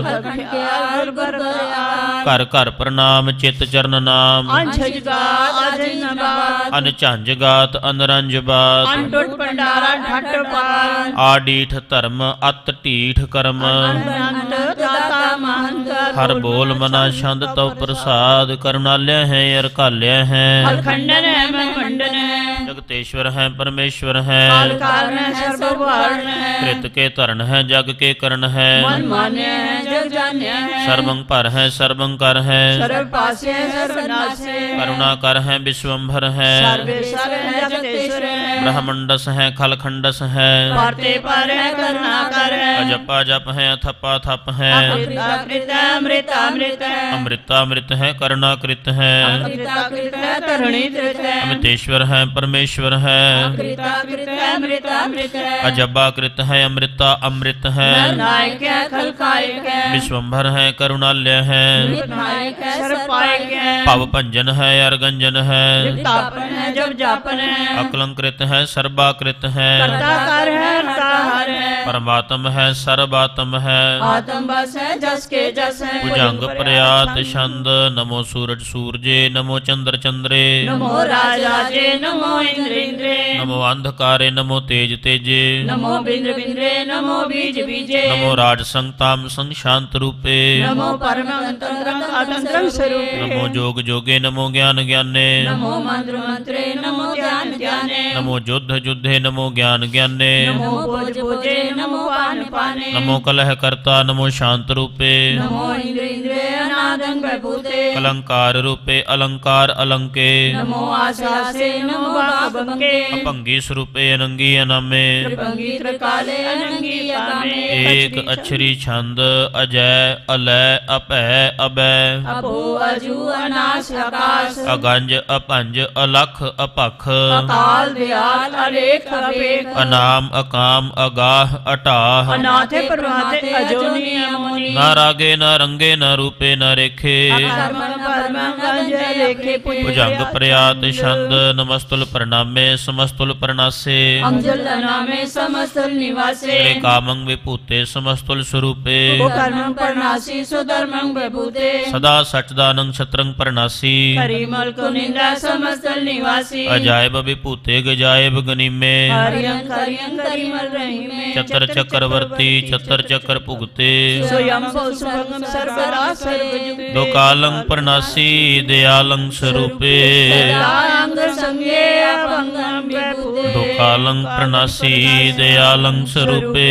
घर घर प्रणाम चित चरण नाम अंछज गात अजय नबात अन झंझ गात अनरंज बात अंटुट पंडारा ठट पार आडीठ धर्म अत ढीठ कर्म अनंत दाता महंत हर बोल मना छंद तो प्रसाद करुणालय है अरकालय है खंडन है मैं खंडन है जगतेश्वर है परमेश्वर है काल कारण है सर्वभरण है कृत के तरण है जग के करण है मन मान्य है जग जान्य है सर्वं पर है सर्वं कर है सर्व पासे है सर्व नासे करुणा कर है विश्वंभर है सर्वेश्वर है जगतेश्वर है ब्रह्मंडस है खलखंडस है परते पर है करुणा कर है अजपा जप है अथपा थप है अमृत अमृत अमृत है अमृतामृत है करुणाकृत है अमृताकृत है तरुणी कृत है अमितेश्वर है परमेश्वर है अमृताकृत है अमृत अमृत है अजबाकृत है अमृता अमृत है नायक है खलकायक है विश्वंभर है करुणालय है नायक है सर्वपायक है भव भंजन है अर्गंजन है तापन है जब जापन है अकलंकृत है सर्वाकृत है कर्ताकार है हरताहर है परमात्म है सर्वात्म है आत्म बस है जस के जस है भुजंग प्रयात छंद नमो सूरज सूरजे नमो चंद्र चंद्रे नमो राजाजे नमो इंद्र इंद्रे नमो अंधकारे नमो तेज तेजे नमो बिंद्र बिंद्रे नमो बीज बीजे नमो राज संताम संग शांत रूपे नमो परम तंत्रम अतंत्रम स्वरूपे नमो जोग जोगे नमो ज्ञान ज्ञाने नमो मंत्र मंत्रे नमो ध्यान ध्याने नमो युद्ध युद्धे नमो ज्ञान ज्ञाने नमो भोज भोजे नमो पान पाने नमो कलह कर्ता नमो शांत रूपे नमो इंद्र इंद्रे अनादंग भूते अलंकार रूपे अलंकार अलंके नमो आशा से नमो बाबंके अपंगी स्वरूपे अनंगी अनामे त्रिभंगी त्रिकाले अनंगी अनामे एक अक्षरी छंद अजय अलय अपह अभय अपो अजू अनाश आकाश अगंज अपंज अलख अपख अकाल दयाल अलेख अपेख अनाम अकाम अगाह अटाह अनाथे परमाते अजोनी अमोनी न रागे न रंगे न रूपे न रेखे कर्मण परमं गंज लेखे भुजंग प्रयात छंद नमस्तुल प्रणामे समस्तुल प्रणासे अंजल नामे समस्त निवासे श्री कामं विभूते समस्तुल स्वरूपे को कर्मं परनासी सुधर्मं विभूते सदा सचदानं छत्रं प्रणासी परिमल को निंदा समस्त निवासी अजायब विभूते गजायब गनिमे हरियं करियं करिमल रहीमे चतर चक्रवर्ती चतर चक्र भुगते स्वयं सुभंगम सर्वदा सर्वजुगे दो कालं प्रणासी दयालं स्वरूपे सदांग संगे अभंगम विभूते दो कालं प्रणासी दयालं स्वरूपे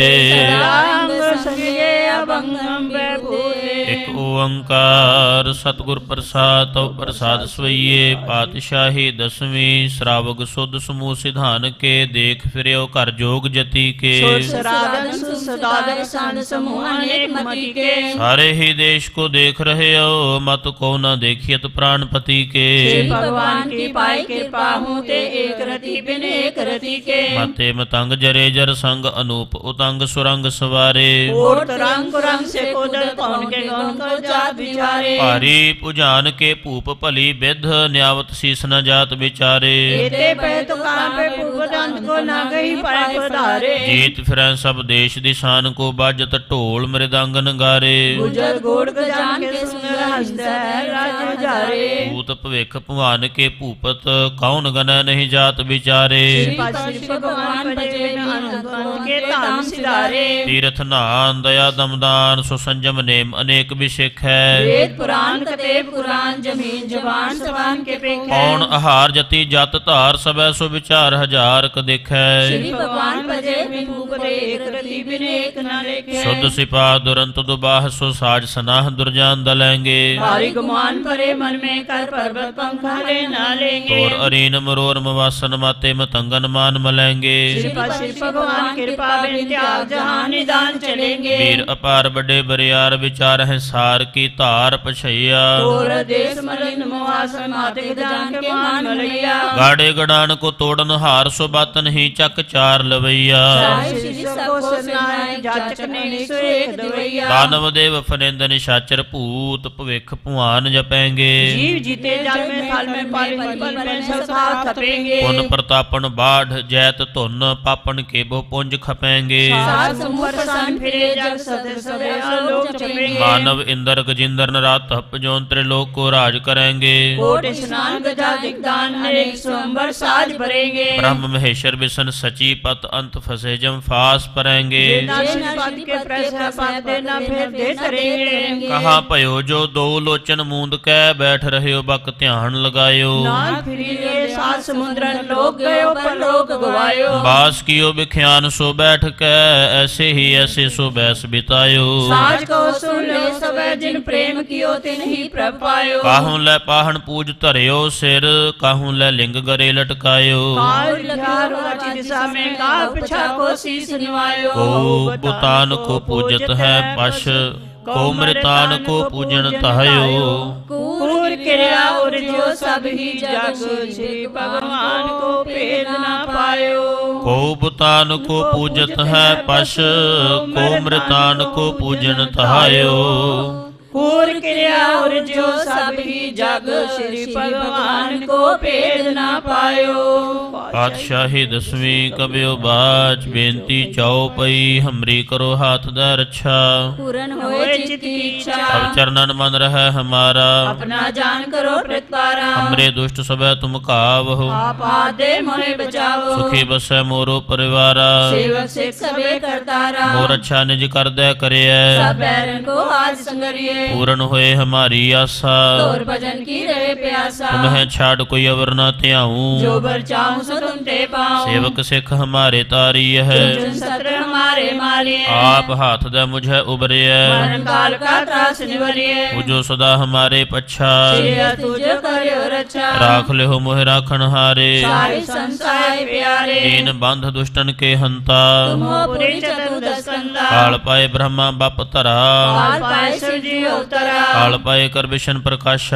सदांग संगे अभंगम विभूते एक ओंकार सतगुर प्रसाद तो प्रसाद स्वइये पातशाही दसवीं श्रावक सुध समूह सिधान के देख फिरियो कर जोग जति के सुसरादन सुसदादन सान समूह अनेक मति के सारे ही देश को देख रहे हो मत को न देखियत प्राणपति के श्री भगवान की पाई कृपा होते एक रति बिन एक रति के मते मतंग जरे जर संग अनूप उतंग सुरंग सवारे और तरंग रंग से कोदल कौन के गौन कर जात विचारे भारी पुजान के भूप भली विध न्यावत शीस न जात विचारे एते पे तो काम पे पूवत अंत को न कहीं पाए पधारे। जीत फिरै सब देश दिशान को बाजत ढोल मृदंग नगारे। गुजर घोड़ गजान के सुंदर हंसता है राज हजारे। भूत भविख भगवान के भूपत कौन गन नहीं जात विचारे। भगवान भजे के धाम सिधारे। तीर्थ नान दया दमदान सो संजम नेम अनेक विशेख है। वेद पुराण कतेब पुराण जमीन जवान सवान के पेख है। कौन आहार जति जत धार सबै सो विचार हजार क देखै। श्री भगवान भजे बिनु करे एक रति बिन एक न लेखे। शुद्ध सिपा दुरंत दुबाह सो साज सनाह दुर्जान दलेंगे। भारी गुमान भरे मन में कर पर्वत पंखा ले न लेंगे। तोर अरीन मरोर मवासन माते मतंगन मान मलेंगे। श्री भगवान कृपा बिन त्याग जहां निदान चलेंगे। वीर अपार बड़े बरियार विचार है सार की धार पछैया। तोर देश मलिन मुआसन माते जान के मान मलैया। गाड़े गड़ान को तोड़न हार सो बात नहीं चक चार लवैया। दानव देव फनिंद निशाचर भूत भविख भगवान जपेंगे। जीव जीते जल में थल में पल पल में सब साथ थपेंगे। पुन प्रतापन बाढ़ जैत धुन पापन के बहु पुंज खपेंगे। सात समुद्र सन फिरे जग सदे सदे आलोक चपेंगे। मानव इंद्र गजिंद्र नरात हप जोन त्रिलोक को राज करेंगे। कोट स्नान गजा दिग्दान अनेक स्वयंवर साज भरेंगे। ब्रह्म महेश्वर विष्णु सची पत अंत फसे जम फास परेंगे। कहा पयो जो दो लोचन मूंद कै बैठ रहे हो बक ध्यान लगायो। बास कियो बिख्यान सो बैठ कै ऐसे ही ऐसे सो बैस बितायो। साज को सुन लो सब जिन प्रेम कियो तिन ही प्रभ पायो। काहू लै पाहन पूज धरियो सिर काहू लै लिंग गरे लटकायो। दिशा में का पिछा को शीस निवायो। को बुतान को पूजत है पश को मृतान को पूजन तहयो। कूर क्रिया और जो सब ही जग श्री भगवान को भेद न पायो। को बुतान को पूजत है पश को मृतान को पूजन तहयो। कूर क्रिया और जो सब ही जग श्री भगवान को भेद न पायो। पातशाही दसवीं कबियो बाज बेनती चौपई हमरी करो हाथ दा रक्षा। पूरन होए चित की इच्छा अब चरणन मन रहे हमारा। अपना जान करो प्रतिपारा। हमरे दुष्ट सबे तुम कावहो। आप आदे मोहे बचाओ। सुखी बसै मोरो परिवारा। सेवक से सबे करतारा। मोर अच्छा निज कर दे करे। सब बैरन को आज संगरिए। पूर्ण होए हमारी आशा। तोर भजन की रहे प्यासा। तुम्हें छाड़ कोई अवर न त्याऊं। जो बर चाहूं सो तुम ते पाऊं। सेवक सिख हमारे तारी है। सत्र हमारे मारिए। आप हाथ दे मुझे उबरिए। मरण काल का त्रास निवरिए। जो सदा हमारे पच्छा। तुझे करियो रक्षा। राख ले हो मोह राखन हारे। सारे संसार प्यारे। दीन बंध दुष्टन के हंता। तुम हो पुरी चतुर्दश कंता। काल पाए ब्रह्मा बाप धरा। काल पाए शिवजी अवतरा। काल पाए कर विष्णु प्रकाशा।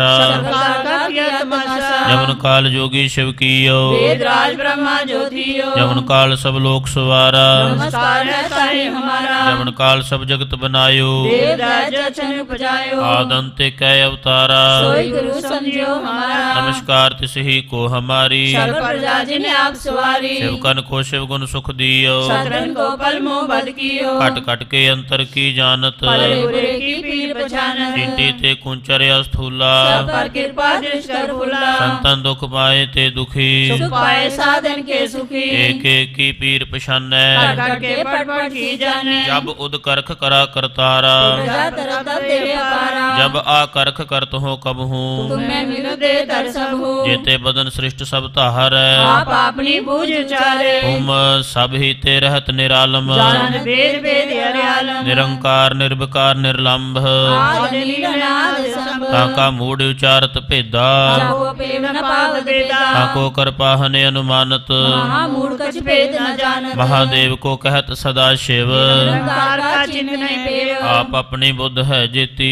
जमन काल जोगी शिव कीयो। वेदराज ब्रह्मा ज्योतियो। जमन काल सब लोक सवारा। नमस्कार है साईं हमारा। जमन काल सब जगत बनायो। देवराज जन उपजायो। आदंत कै अवतारा। सोई गुरु समझियो हमारा। नमस्कार तिस ही को हमारी। सर्व प्रजा जिन आप सवारी। शिवकन को शिव गुण सुख दियो। सतरन को पल मोह बद कियो। कट कट के अंतर की जानत। पले बुरे की पीर पहचानत। चींटी ते कुंचर स्थूला। सब पर कृपा दृष्टि कर फूला। संतन दुख पाए ते दुखी। सुख पाए साधन के सुखी। एक एक की पीर पछानै। कर कर के पट पट की जाने। जब उद करख करा करतारा। प्रजा तरह तब तेरे अपारा। जब आ करख करत हो कब हूँ। तुम्हें मिल दे दर सब हो। जेते बदन सृष्ट सब ताहर। आप अपनी बूझ चारे। तुम सब ही ते रहत निरालम। जान वेद वेद हरियालम। निरंकार निर्विकार निर्लंभ। ताका मूड उचारत भेदा। ताको कर पाहने अनुमानत। महादेव को कहत सदा शिव। आप अपनी बुद्ध है जेती।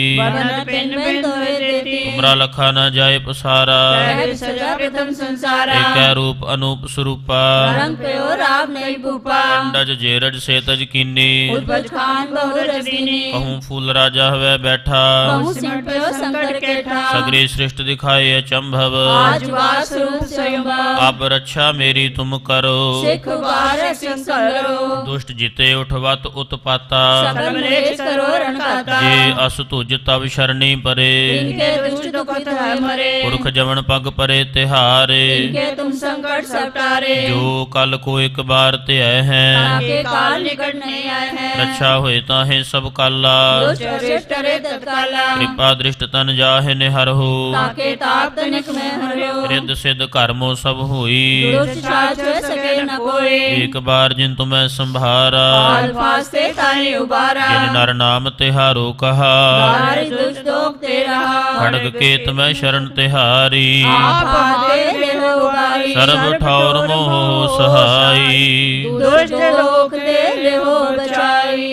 तुमरा लखा न जाए पसारा। एक रूप अनूप स्वरूपा। अंडज जेरज सेतज कीनी। कहूँ फूल राजा हवे बैठा। सगरी सृष्टि दिखाए अचंभव। अब रक्षा मेरी ਤੁਮ ਕਰੋ। ਸਿੱਖ ਵਾਰ ਸਿੱਖ ਕਰੋ। ਦੁਸ਼ਟ ਜਿਤੇ ਉਠਵਤ ਉਤਪਾਤਾ। ਸਕਲ ਮਲੇਛ ਕਰੋ ਰਣਕਾਤਾ। ਜੇ ਅਸ ਤੁਜ ਤਬ ਸ਼ਰਣੀ ਪਰੇ। ਇਨਕੇ ਦੁਸ਼ਟ ਦੁਖਤ ਹੈ ਮਰੇ। ਪੁਰਖ ਜਵਨ ਪਗ ਪਰੇ ਤਿਹਾਰੇ। इनके तुम संकट सब टारे। ਜੋ ਕਲ ਕੋ ਇੱਕ ਬਾਰ ਧਿਐ ਹੈ। ताके काल निकट नहीं आए हैं। ਰੱਛਾ ਹੋਏ ਤਾਹੇ ਸਭ ਕਾਲਾ। दुष्ट अशिष्ट टरे तत्काला। ਕਿਰਪਾ ਦ੍ਰਿਸ਼ਟ ਤਨ ਜਾਹੇ ਨਿਹਰਹੁ। ताके ताप तनिक में हरियो। ਰਿੱਧ ਸਿੱਧ ਕਰਮੋ ਸਭ ਹੋਈ। दुष्ट छाछ सके न कोई। ਏਕ ਬਾਰ ਜਿਨ ਤੁਮੈ ਸੰਭਾਰਾ। काल फास्ते ताहि उबारा। ਜਿਨ ਨਰ ਨਾਮ ਤਿਹਾਰੋ ਕਹਾ। दारि दुष्ट दोख ते रहा। ਖੜਗ ਕੇਤ ਮੈਂ ਸ਼ਰਨ ਤਿਹਾਰੀ। आप आते देह उबारी। ਸਰਬ ਠੌਰ ਮੋਹ ਸਹਾਈ। दुष्ट लोक ते देहो बचाई।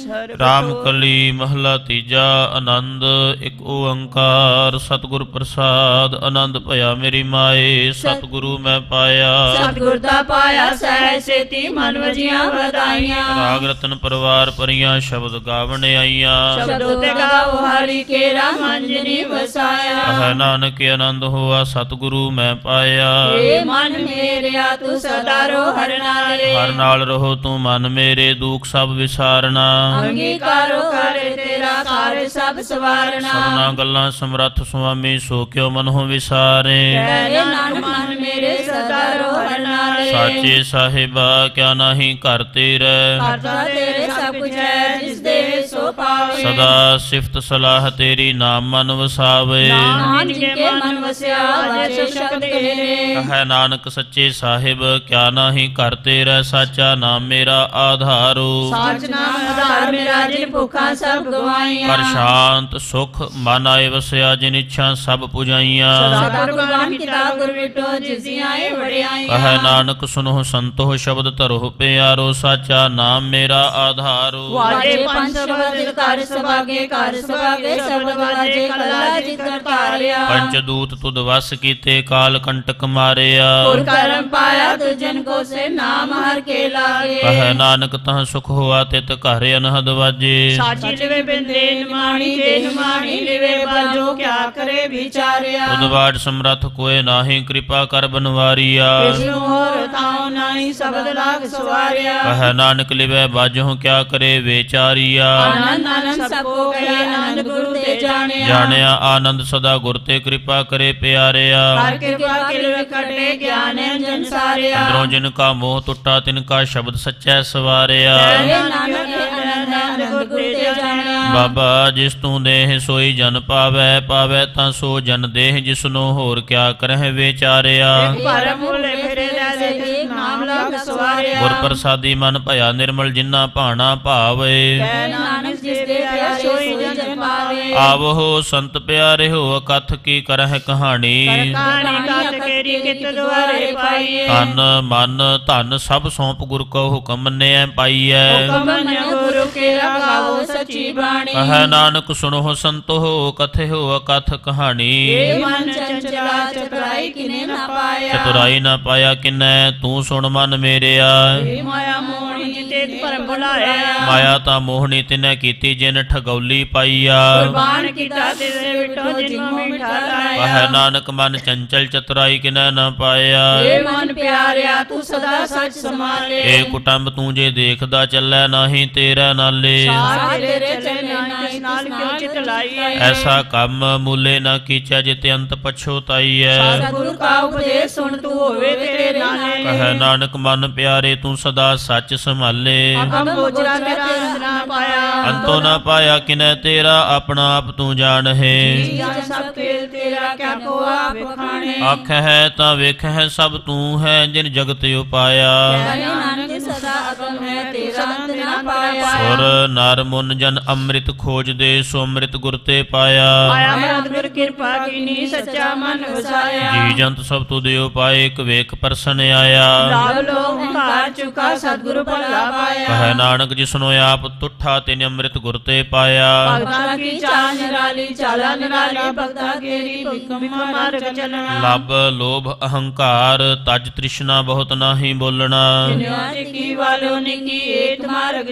ਰਾਮ ਕਲੀ ਮਹਲਾ ਤੀਜਾ। ਆਨੰਦ ਇੱਕ ਓੰਕਾਰ ਸਤਿਗੁਰ ਪ੍ਰਸਾਦ। ਆਨੰਦ ਭਇਆ ਮੇਰੀ ਮਾਏ ਸਤਿਗੁਰੂ ਮੈਂ ਪਾਇਆ। सतगुर दा पाया सहज सेती मन वजियां वधाइयां। ਰਾਗ ਰਤਨ ਪਰਿਵਾਰ ਪਰੀਆਂ ਸ਼ਬਦ ਗਾਵਣ ਆਈਆਂ। शब्दों ते गाओ हरि केरा मन जिनि वसाया। ਕਹੈ ਨਾਨਕ ਆਨੰਦ ਹੋਆ ਸਤਿਗੁਰੂ ਮੈਂ ਪਾਇਆ। हे मन मेरेया तू सदा रो हर नाले। ਹਰ ਨਾਲ ਰਹੋ ਤੂੰ ਮਨ ਮੇਰੇ ਦੁਖ ਸਭ ਵਿਸਾਰਨਾ। अंगीकारो करे तेरा कार्य सब सवारना। ਸਭਨਾ ਗੱਲਾਂ ਸਮਰੱਥ ਸੁਆਮੀ ਸੋ ਕਿਉ ਮਨਹੁ ਵਿਸਾਰੇ। कहे नानक मन मेरे सदा रो हर नाले। ਸਾਚੇ ਸਾਹਿਬਾ ਕਿਆ ਨਾਹੀ ਘਰ ਤੇਰੇ। करता तेरे सब कुछ है जिस दे सो पावे। ਸਦਾ ਸਿਫਤ ਸਲਾਹ ਤੇਰੀ ਨਾਮ ਮਨ ਵਸਾਵੇ। नाम जिनके मन वस्या वाचे शब्द तेरे। ਕਹੈ ਨਾਨਕ ਸੱਚੇ ਸਾਹਿਬ ਕਿਆ ਨਾਹੀ ਘਰ ਤੇਰਾ। ਸਾਚਾ ਨਾਮ ਮੇਰਾ ਆਧਾਰੋ। साच नाम आधार मेरा जिन भूखा सब गवाइयां। ਪਰ ਸ਼ਾਂਤ ਸੁਖ ਮਨ ਆਏ ਵਸਿਆ ਜਿਨ ਇੱਛਾ ਸਭ ਪੁਜਾਈਆਂ। सदा कुर्बान किताब गुर विटो जिसियाए वड़ियाइयां। ਕਹੈ ਨਾਨਕ ਸੁਨਹੁ ਸੰਤੋਹ ਸ਼ਬਦ ਧਰੋ ਪਿਆਰੋ। ਸਾਚਾ ਨਾਮ ਮੇਰਾ ਆਧਾਰੋ। वाजे पंच शब्द कर सभागे कर सभागे शब्द वाजे कला जित कर तारिया। ਪੰਚ ਦੂਤ ਤੁਧ ਵਸ ਕੀਤੇ ਕਾਲ ਕੰਟਕ ਮਾਰਿਆ। और कर्म पाया तुझन को से नाम हर के लागे। ਕਹੈ ਨਾਨਕ ਤਹ ਸੁਖ ਹੋਆ ਤਿਤ ਘਰ ਅਨਹਦ ਵਾਜੇ। साची लिवे बिंदे निमाणी दे निमाणी लिवे बाजो क्या करे विचारिया। ਤੁਧ ਬਾਟ ਸਮਰੱਥ ਕੋਏ ਨਾਹੀ ਕਿਰਪਾ ਕਰ ਬਨਵਾਰੀਆ। विष्णु और ताऊ नाई शब्द लाग सवारिया। ਕਹੈ ਨਾਨਕ ਲਿਵੈ ਬਾਜਹੁ ਕਿਆ ਕਰੇ ਵਿਚਾਰੀਆ। आनंद आनंद सबको गया आनंद गुरु ते जानिया। ਜਾਣਿਆ ਆਨੰਦ ਸਦਾ ਗੁਰ ਤੇ ਕਿਰਪਾ ਕਰੇ ਪਿਆਰਿਆ। हर कृपा के लिवे कटे ज्ञान जन सारिया। ਅੰਦਰੋਂ ਜਿਨ ਕਾ ਮੋਹ ਟੁੱਟਾ ਤਿਨ ਕਾ ਸ਼ਬਦ ਸੱਚੈ ਸਵਾਰਿਆ। कहे नानक आनंद आनंद गुरु ते जानिया। ਬਾਬਾ ਜਿਸ ਤੂੰ ਦੇਹ ਸੋਈ ਜਨ ਪਾਵੈ। ਪਾਵੈ ਤਾਂ ਸੋ ਜਨ ਦੇਹ ਜਿਸਨੂੰ ਹੋਰ ਕਿਆ ਕਰਹਿ ਵਿਚਾਰਿਆ। परम भूले फिरे जैसे नाम लाग सवारिया। ਗੁਰ ਪ੍ਰਸਾਦੀ ਮਨ ਭਇਆ ਨਿਰਮਲ ਜਿਨਾ ਭਾਣਾ ਭਾਵੇ। कहे नानक जिस दे प्यारे सोई जन पावे। ਆਵਹੋ ਸੰਤ ਪਿਆਰੇ ਹੋ ਕਥ ਕੀ ਕਰਹਿ ਕਹਾਣੀ। कहानी गात केरी कित द्वारे पाइए। ਤਨ ਮਨ ਧਨ ਸਭ ਸੌਂਪ ਗੁਰ ਕੋ ਹੁਕਮ ਮੰਨਿਐ ਪਾਈਐ। हुक्म मन गुरु के गावो सच्ची बाणी। ਕਹੈ ਨਾਨਕ ਸੁਣੋ ਸੰਤੋ ਕਥਿਓ ਅਕਥ ਕਹਾਣੀ। हे मन चंचला चतुराई किने न पाया। ਚਤੁਰਾਈ ਨਾ ਪਾਇਆ ਕਿਨੈ ਤੂੰ ਸੁਣ ਮਨ ਮੇਰਿਆ। हे माया मोहिनी ते परम बुलाया। ਮਾਇਆ ਤਾਂ ਮੋਹਣੀ ਤਿਨੈ ਕੀਤੀ ਜਿਨ ਠਗੌਲੀ ਪਾਈਆ। कुर्बान किता तेरे विटो जिन्हों मिठा लाया। ਕਹੈ ਨਾਨਕ ਮਨ ਚੰਚਲ ਚਤੁਰਾਈ ਕਿਨੈ ਨ ਪਾਇਆ। हे मन प्यारिया तू सदा सच संभाले। ਏ ਕੁਟੰਬ ਤੂੰ ਜੇ ਦੇਖਦਾ ਚੱਲੈ ਨਾਹੀ ਤੇਰਾ ਨਾਲੇ। साथ तेरे चले नाई नाल क्यों चित लाइए। ਐਸਾ ਕੰਮ ਮੂਲੇ ਨਾ ਕੀਚੈ ਜਿਤ ਅੰਤ ਪਛੋਤਾਈਐ। सतगुरु का उपदेश सुन तू होवे तेरे नाले। ਕਹੈ ਨਾਨਕ ਮਨ ਪਿਆਰੇ ਤੂੰ ਸਦਾ ਸੱਚ ਸੰਭਾਲੇ। अगम गोचरा तेरा अंत ना पाया। ਅੰਤੋ ਨਾ ਪਾਇਆ ਕਿਨੈ ਤੇਰਾ ਆਪਣਾ ਆਪ ਤੂੰ ਜਾਣਹਿ। जान सब खेल तेरा क्या को आप खाने। ਆਖਹਿ ਤਾਂ ਵੇਖਹਿ ਸਭ ਤੂੰ ਹੈ ਜਿਨ ਜਗਤ ਉਪਾਇਆ। कहे नानक सदा अगम है तेरा अंत ना पाया। ਸੁਰ ਨਰ ਮੁਨ ਜਨ ਅੰਮ੍ਰਿਤ ਖੋਜਦੇ ਸੋ ਅੰਮ੍ਰਿਤ ਗੁਰ ਤੇ ਪਾਇਆ। पाया सतगुर कृपा कीनी सच्चा मन वसाया। ਜੀ ਜੰਤ ਸਭ ਤੁਧ ਉਪਾਏ ਇੱਕ ਵੇਖ ਪਰਸਨ ਆਇਆ। लाभ लोग कार चुका सतगुरु भला पाया। ਕਹੈ ਨਾਨਕ ਜਿਸਨੂੰ ਆਪ ਤੁਠਾ ਤਿਨ ਅੰਮ੍ਰਿਤ ਗੁਰ ਤੇ ਪਾਇਆ। भक्ता की चाल निराली चाला निराली भक्ता केरी हुक्म मार्ग चलना। ਲੱਭ ਲੋਭ ਅਹੰਕਾਰ ਤਜ ਤ੍ਰਿਸ਼ਨਾ ਬਹੁਤ ਨਾਹੀ ਬੋਲਣਾ। दुनिया की वालों ने की एक मार्ग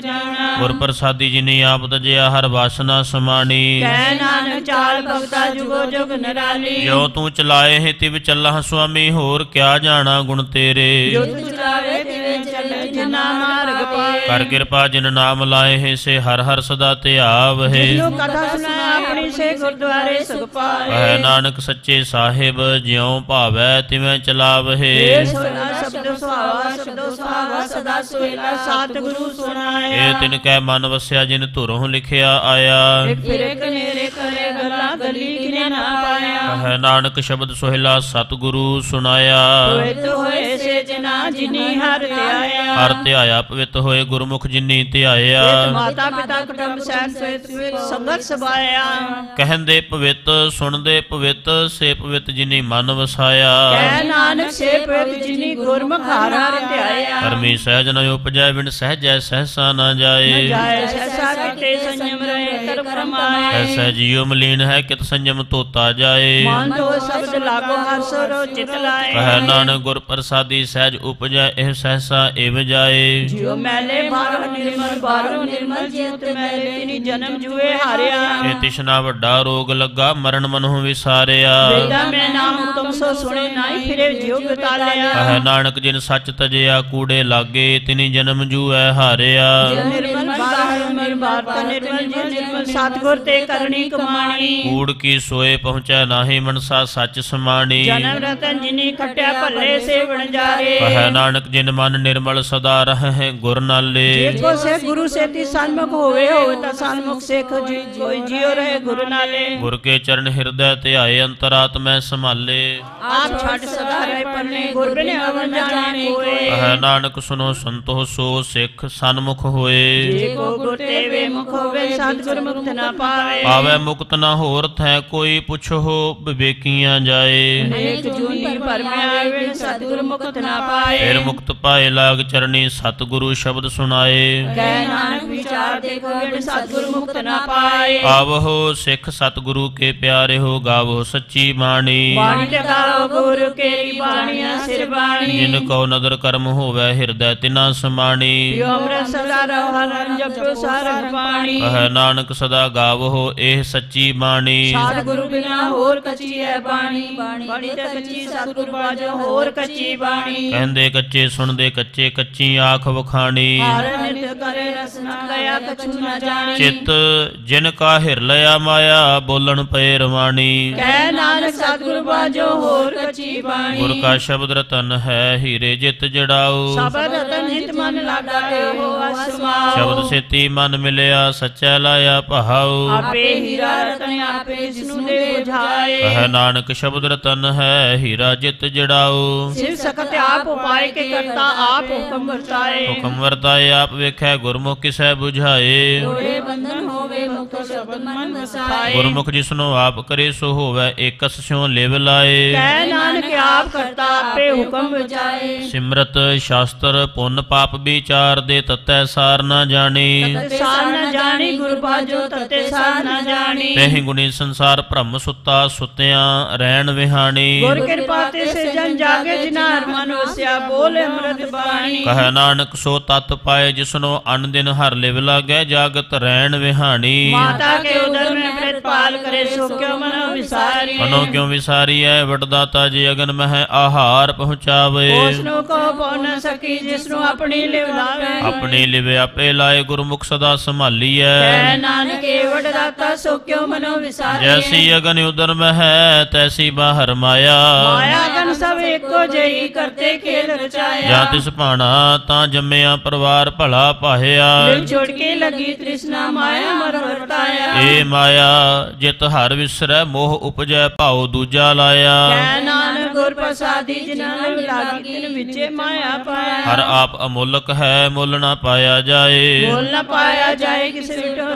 ਜਾਣਾ। ਗੁਰ ਪ੍ਰਸਾਦੀ ਜਿਨੀ ਆਪ ਤਜਿਆ ਹਰ ਵਾਸਨਾ ਸਮਾਣੀ। ਕਹਿ ਨਾਨਕ ਚਾਲ ਭਗਤਾ ਜੁਗੋ ਜੁਗ ਨਿਰਾਲੀ। ਜੋ ਤੂੰ ਚਲਾਏ ਹੈ ਤਿਵ ਚੱਲਹ ਸੁਆਮੀ, ਹੋਰ ਕਿਆ ਜਾਣਾ ਗੁਣ ਤੇਰੇ। ਜੋ ਤੂੰ ਚਲਾਵੇ ਤਿਵੇਂ ਚੱਲੇ ਜਿਨਾ ਮਾਰਗ ਪਾਏ। ਕਰ ਕਿਰਪਾ ਜਿਨ ਨਾਮ ਲਾਏ ਹੈ ਸੇ ਹਰ ਹਰ ਸਦਾ ਧਿਆਵ ਹੈ। ਜਿਸਨੂੰ ਕਥਾ ਸੁਣਾ ਆਪਣੀ ਸੇ ਗੁਰਦੁਆਰੇ ਸੁਖ ਪਾਏ। ਕਹਿ ਨਾਨਕ ਸੱਚੇ ਸਾਹਿਬ ਜਿਉ ਭਾਵੈ ਤਿਵੇਂ ਚਲਾਵਹਿ। ਇਹ ਸੋਲਾ ਸ਼ਬਦ ਸੁਹਾਵਾ ਸ਼ਬਦੋ ਸੁਹਾਵਾ ਸਦਾ ਸੋਇਲਾ ਸਤਿਗੁਰੂ ਸੁਣਾਇਆ। ਇਹ ਤਿਨ ਕੈ ਮਨ ਵਸਿਆ ਜਿਨ ਧੁਰੋਂ ਲਿਖਿਆ ਆਇਆ। ਇੱਕ ਫਿਰੇ ਕਨੇਰੇ ਕਰੇ ਗੱਲਾਂ ਗਲੀ ਕਿਨੇ ਨਾ ਪਾਇਆ। ਕਹਿ ਨਾਨਕ ਸ਼ਬਦ ਸੋਹਿਲਾ ਸਤਿਗੁਰੂ ਸੁਣਾਇਆ। ਪਵਿੱਤ ਹੋਏ ਸੇ ਜਨਾ ਜਿਨੀ ਹਰਿ ਧਿਆਇਆ। ਹਰਿ ਧਿਆਇਆ ਪਵਿੱਤ ਹੋਏ ਗੁਰਮੁਖ ਜਿਨੀ ਧਿਆਇਆ। ਇੱਕ ਮਾਤਾ ਪਿਤਾ ਕੁਟੁੰਬ ਸਹਿਤ ਸਹਿਤ ਸੰਗਤ ਸਭਾਇਆ। ਕਹਿੰਦੇ ਪਵਿੱਤ ਸੁਣਦੇ ਪਵਿੱਤ ਸੇ ਪਵਿੱਤ ਜਿਨੀ ਮਨ ਵਸਾਇਆ। ਕਹਿ ਨਾਨਕ ਸੇ ਪਵਿੱਤ ਜਿਨੀ ਗੁਰਮੁਖ ਹਰਿ ਹਰਿ ਧਿਆਇਆ। ਧਰਮੀ ਸਹਿਜ ਨ ਉਪਜੈ ਬਿਨ ਸਹਿਜੈ ਸਹਿਸਾ ਨ ਜਾਏ। ਜਾਏ ਸਹਿਸਾ ਕਿਤੇ ਸੰਜਮ ਰਹੇ ਕਰ ਫਰਮਾਏ। ਐਸਾ ਜੀਉ ਮਲੀਨ ਹੈ ਕਿਤ ਸੰਜਮ ਧੋਤਾ ਜਾਏ। ਮਨ ਦੋ ਸ਼ਬਦ ਲਾਗੋ ਹਰ ਸਰੋ ਚਿਤ ਲਾਏ। ਕਹਿ ਨਾਨਕ ਗੁਰ ਪ੍ਰਸਾਦੀ ਸਹਿਜ ਉਪਜੈ ਇਹ ਸਹਿਸਾ ਇਵ ਜਾਏ। ਜਿਉ ਮੈਲੇ ਬਾਹਰੋਂ ਨਿਰਮਲ ਬਾਹਰੋਂ ਨਿਰਮਲ ਜਿਤ ਮੈਲੇ ਤਿਨੀ ਜਨਮ ਜੂਏ ਹਾਰਿਆ। ਇਹ ਤਿਸ਼ਨਾ ਵੱਡਾ ਰੋਗ ਲੱਗਾ ਮਰਨ ਮਨਹੁ ਵਿਸਾਰਿਆ। ਵੇਦਾ ਮੈਂ ਨਾਮ ਤੁਮ ਸੋ ਸੁਣੇ ਨਾਹੀ ਫਿਰੇ ਜਿਉ ਬਿਤਾਲਿਆ। ਕਹਿ ਨਾਨਕ ਜਿਨ ਸੱਚ ਤਜਿਆ ਕੂੜੇ ਲਾਗੇ ਤਿਨੀ ਜਨਮ ਜੂਐ ਹਾਰਿਆ। ਨਿਰਮਲ ਬਾਹਰੋਂ ਨਿਰਮਲ ਬਾਹਰ ਨਿਰਮਲ ਜੀ ਨਿਰਮਲ ਸਤਿਗੁਰ ਤੇ ਕਰਨੀ ਕਮਾਣੀ। ਕੂੜ ਕੀ ਸੋਏ ਪਹੁੰਚੈ ਨਾਹੀ ਮਨਸਾ ਸੱਚ ਸਮਾਣੀ। ਜਨਮ ਰਤਨ ਜਿਨੀ ਖਟਿਆ ਭੱਲੇ ਸੇ ਵਣਜਾਰੇ। ਕਹਿ ਨਾਨਕ ਜਿਨ ਮਨ ਨਿਰਮਲ ਸਦਾ ਰਹੈ ਗੁਰ ਨਾਲੇ। ਜੇਕੋ ਸੇ ਗੁਰੂ ਸੇਤੀ ਸਨਮੁਖ ਹੋਵੇ ਹੋਵੇ ਤਾਂ ਸਨਮੁਖ ਸੇਖ ਜੀ ਕੋਈ ਜਿਉ ਰਹੇ ਗੁਰੂ ਨਾਲੇ। ਗੁਰ ਕੇ ਚਰਨ ਹਿਰਦੈ ਧਿਆਏ ਅੰਤਰਾਤਮੈ ਸੰਭਾਲੇ। ਆਪ ਛੱਡ ਸਦਾ ਰਹੇ ਪੰਨੇ ਗੁਰ ਬਿਨ ਅਵਨ ਜਾਣੇ ਕੋਏ। ਕਹਿ ਨਾਨਕ ਸੁਨੋ ਸੰਤੋ ਸੋ ਸਿੱਖ ਸਨਮੁਖ ਹੋਏ। ਜੇਕੋ ਗੁਰ ਤੇ ਵੇ ਮੁਖ ਹੋਵੇ ਸਤਿਗੁਰ ਮੁਕਤ ਨਾ ਪਾਵੇ। ਪਾਵੈ ਮੁਕਤ ਨਾ ਹੋਰ ਥੈ ਕੋਈ ਪੁੱਛੋ ਵਿਵੇਕੀਆਂ ਜਾਏ। ਅਨੇਕ ਜੂਨੀ ਭਰਮਿਆ ਵਿਣ ਸਤਿਗੁਰ ਮੁਕਤ ਨਾ ਪਾਏ। ਫਿਰ ਮੁਕਤ ਪਾਏ ਲਾਗ ਚਰਣੀ ਸਤਿਗੁਰੂ ਸ਼ਬਦ ਸੁਣਾਏ। ਕਹਿ ਨਾਨਕ ਵਿਚਾਰ ਦੇਖੋ ਵਿਣ ਸਤਿਗੁਰ ਮੁਕਤ ਨਾ ਪਾਏ। ਆਵਹੋ ਸਿੱਖ ਸਤਿਗੁਰੂ ਕੇ ਪਿਆਰੇ ਹੋ ਗਾਵੋ ਸੱਚੀ ਬਾਣੀ। ਬਾਣੀ ਤੇ ਗਾਓ ਗੁਰੂ ਕੇਰੀ ਬਾਣੀਆਂ ਸਿਰ ਬਾਣੀ। ਜਿਨ ਕੋ ਨਦਰ ਕਰਮ ਹੋਵੈ ਹਿਰਦੈ ਤਿਨਾ ਸਮਾਣੀ। ਜੋ ਅੰਮ੍ਰਿਤ ਸਦਾ ਰਹੋ ਹਰਿ ਨਾਮ ਜਪਿਓ ਸਾਰੰਗ ਬਾਣੀ। ਕਹਿ ਨਾਨਕ ਸਦਾ ਗਾਵੋ ਇਹ ਸੱਚੀ ਬਾਣੀ। ਸਤਿਗੁਰੂ ਬਿਨਾ ਹੋਰ ਕੱਚੀ ਹੈ ਬਾਣੀ। ਬਾਣੀ ਤੇ ਕੱਚੀ ਸਤਿਗੁਰ ਬਾਝੋ ਹੋਰ ਕੱਚੀ ਬਾਣੀ। ਕਹਿੰਦੇ ਕੱਚੇ ਸੁਣਦੇ ਕੱਚੇ ਕੱਚੀ ਆਖ ਵਖਾਣੀ। ਹਰ ਨਿਤ ਕਰੇ ਰਸਨਾ ਦਇਆ ਕਛੂ ਨਾ ਜਾਣੀ। ਚਿਤ ਜਿਨ ਕਾ ਹਿਰ ਲਿਆ ਮਾਇਆ ਬੋਲਣ ਪਏ ਰਵਾਣੀ। ਕਹਿ ਨਾਨਕ ਸਤਿਗੁਰ ਬਾਝੋ ਹੋਰ ਕੱਚੀ ਬਾਣੀ। ਗੁਰ ਕਾ ਸ਼ਬਦ ਰਤਨ ਹੈ ਹੀਰੇ ਜਿਤ ਜੜਾਓ। ਸ਼ਬਦ ਰਤਨ ਹਿਤ ਮਨ ਲਾਗਾ ਇਹੋ ਅਸਮਾਓ। ਸ਼ਬਦ ਸੇਤੀ ਮਨ ਮਿਲਿਆ ਸੱਚਾ ਲਾਇਆ ਭਾਉ। ਆਪੇ ਹੀਰਾ ਰਤਨ ਆਪੇ ਜਿਸਨੂੰ ਦੇ 부ਝਾਏ। ਕਹਿ ਨਾਨਕ ਸ਼ਬਦ ਰਤਨ ਹੈ ਹੀਰਾ ਜਿਤ ਜੜਾਓ। ਸਿਵ ਸਕਤ ਆਪ ਉਪਾਏ ਕੇ ਕਰਤਾ ਆਪ ਹੁਕਮ ਵਰਤਾਏ। ਹੁਕਮ ਵਰਤਾਏ ਆਪ ਵੇਖੈ ਗੁਰਮੁਖ ਕਿਸੈ 부ਝਾਏ। ਲੋੜੇ ਬੰਧਨ ਹੋਵੇ ਮੁਕਤ ਸ਼ਬਦ ਮਨ ਵਸਾਏ। ਗੁਰਮੁਖ ਜਿਸਨੂੰ ਆਪ ਕਰੇ ਸੋ ਹੋਵੈ ਏਕਸ ਸਿਉ ਲਿਵ ਲਾਏ। ਕਹਿ ਨਾਨਕ ਆਪ ਕਰਤਾ ਆਪੇ ਹੁਕਮ ਵਜਾਏ। ਸਿਮਰਤ ਸ਼ਾਸਤਰ ਪੁੰਨ ਪਾਪ ਵਿਚਾਰ ਦੇ ਤਤੈ ਸਾਰ ਨਾ ਜਾਣੀ। ਸਾਰ ਨਾ ਜਾਣੀ ਗੁਰ ਬਾਝੋ ਤਤੇ ਸਾਰ ਨਾ ਜਾਣੀ। ਤਹਿ ਗੁਣੀ ਸੰਸਾਰ ਭ੍ਰਮ ਸੁੱਤਾ ਸੁਤਿਆਂ ਰਹਿਣ ਵਿਹਾਣੀ। ਗੁਰ ਕਿਰਪਾ ਤੇ ਸੇ ਜਨ ਜਾਗੇ ਜਿਨਾ ਹਰ ਮਨ ਵਸਿਆ ਬੋਲੇ ਅੰਮ੍ਰਿਤ ਬਾਣੀ। ਕਹਿ ਨਾਨਕ ਸੋ ਤਤ ਪਾਏ ਜਿਸਨੂੰ ਅਨ ਦਿਨ ਹਰ ਲਿਵ ਲਾਗੈ ਜਾਗਤ ਰਹਿਣ ਵਿਹਾਣੀ। ਮਾਤਾ ਕੇ ਉਦਰ ਮੈਂ ਪ੍ਰਤਪਾਲ ਕਰੇ ਸੋ ਕਿਉ ਮਨੋ ਵਿਸਾਰੀ। ਮਨੋ ਕਿਉ ਵਿਸਾਰੀਐ ਵਡਦਾਤਾ ਜੀ ਅਗਨ ਮਹਿ ਆਹਾਰ ਪਹੁੰਚਾਵੇ। ਉਸਨੂੰ ਕੋ ਪਉ ਨ ਸਕੀ ਜਿਸਨੂੰ ਆਪਣੀ ਲਿਵ ਲਾਵੇ। ਆਪਣੀ ਲਿਵ ਆਪੇ ਲਾਏ ਗੁਰਮੁਖ ਸਦਾ ਸੰਭਾਲੀਐ। ਕਹਿ ਨਾਨਕ ਏ ਵਡਦਾਤਾ ਸੋ ਕਿਉ ਮਨੋ ਵਿਸਾਰੀ। ਜੈਸੀ ਅਗਨ ਉਦਰ ਮਹਿ ਤੈਸੀ ਬਾਹਰ ਮਾਇਆ। ਮਾਇਆ ਗਨ ਸਭ ਏਕੋ ਜਈ ਕਰਤੇ ਖੇਲ ਰਚਾਇਆ। ਜਾਂ ਤਿਸ ਭਾਣਾ ਤਾਂ ਜੰਮਿਆ ਪਰਿਵਾਰ ਭਲਾ ਪਾਹਿਆ। ਦਿਲ ਛੋੜ ਕੇ ਲਗੀ ਤ੍ਰਿਸ਼ਨਾ ਮਾਇਆ ਮਰ ਵਰਤਾਇਆ। ਏ ਮਾਇਆ ਜਿਤ ਹਰ ਵਿਸਰੈ ਮੋਹ ਉਪਜੈ ਭਾਉ ਦੂਜਾ ਲਾਇਆ। ਕਹਿ ਨਾਨਕ ਗੁਰ ਪ੍ਰਸਾਦੀ ਜਿਨਾਂ ਨੂੰ ਲਾਗੀ ਤਿਨ ਵਿਚੇ ਮਾਇਆ ਪਾਇਆ। ਹਰ ਆਪ ਅਮੁੱਲਕ ਹੈ ਮੁੱਲ ਨਾ ਪਾਇਆ ਜਾਏ। ਮੁੱਲ ਨ ਪਾਇਆ ਜਾਏ ਕਿਸੇ ਵਿਟੋ ਰਹੇ ਲੋ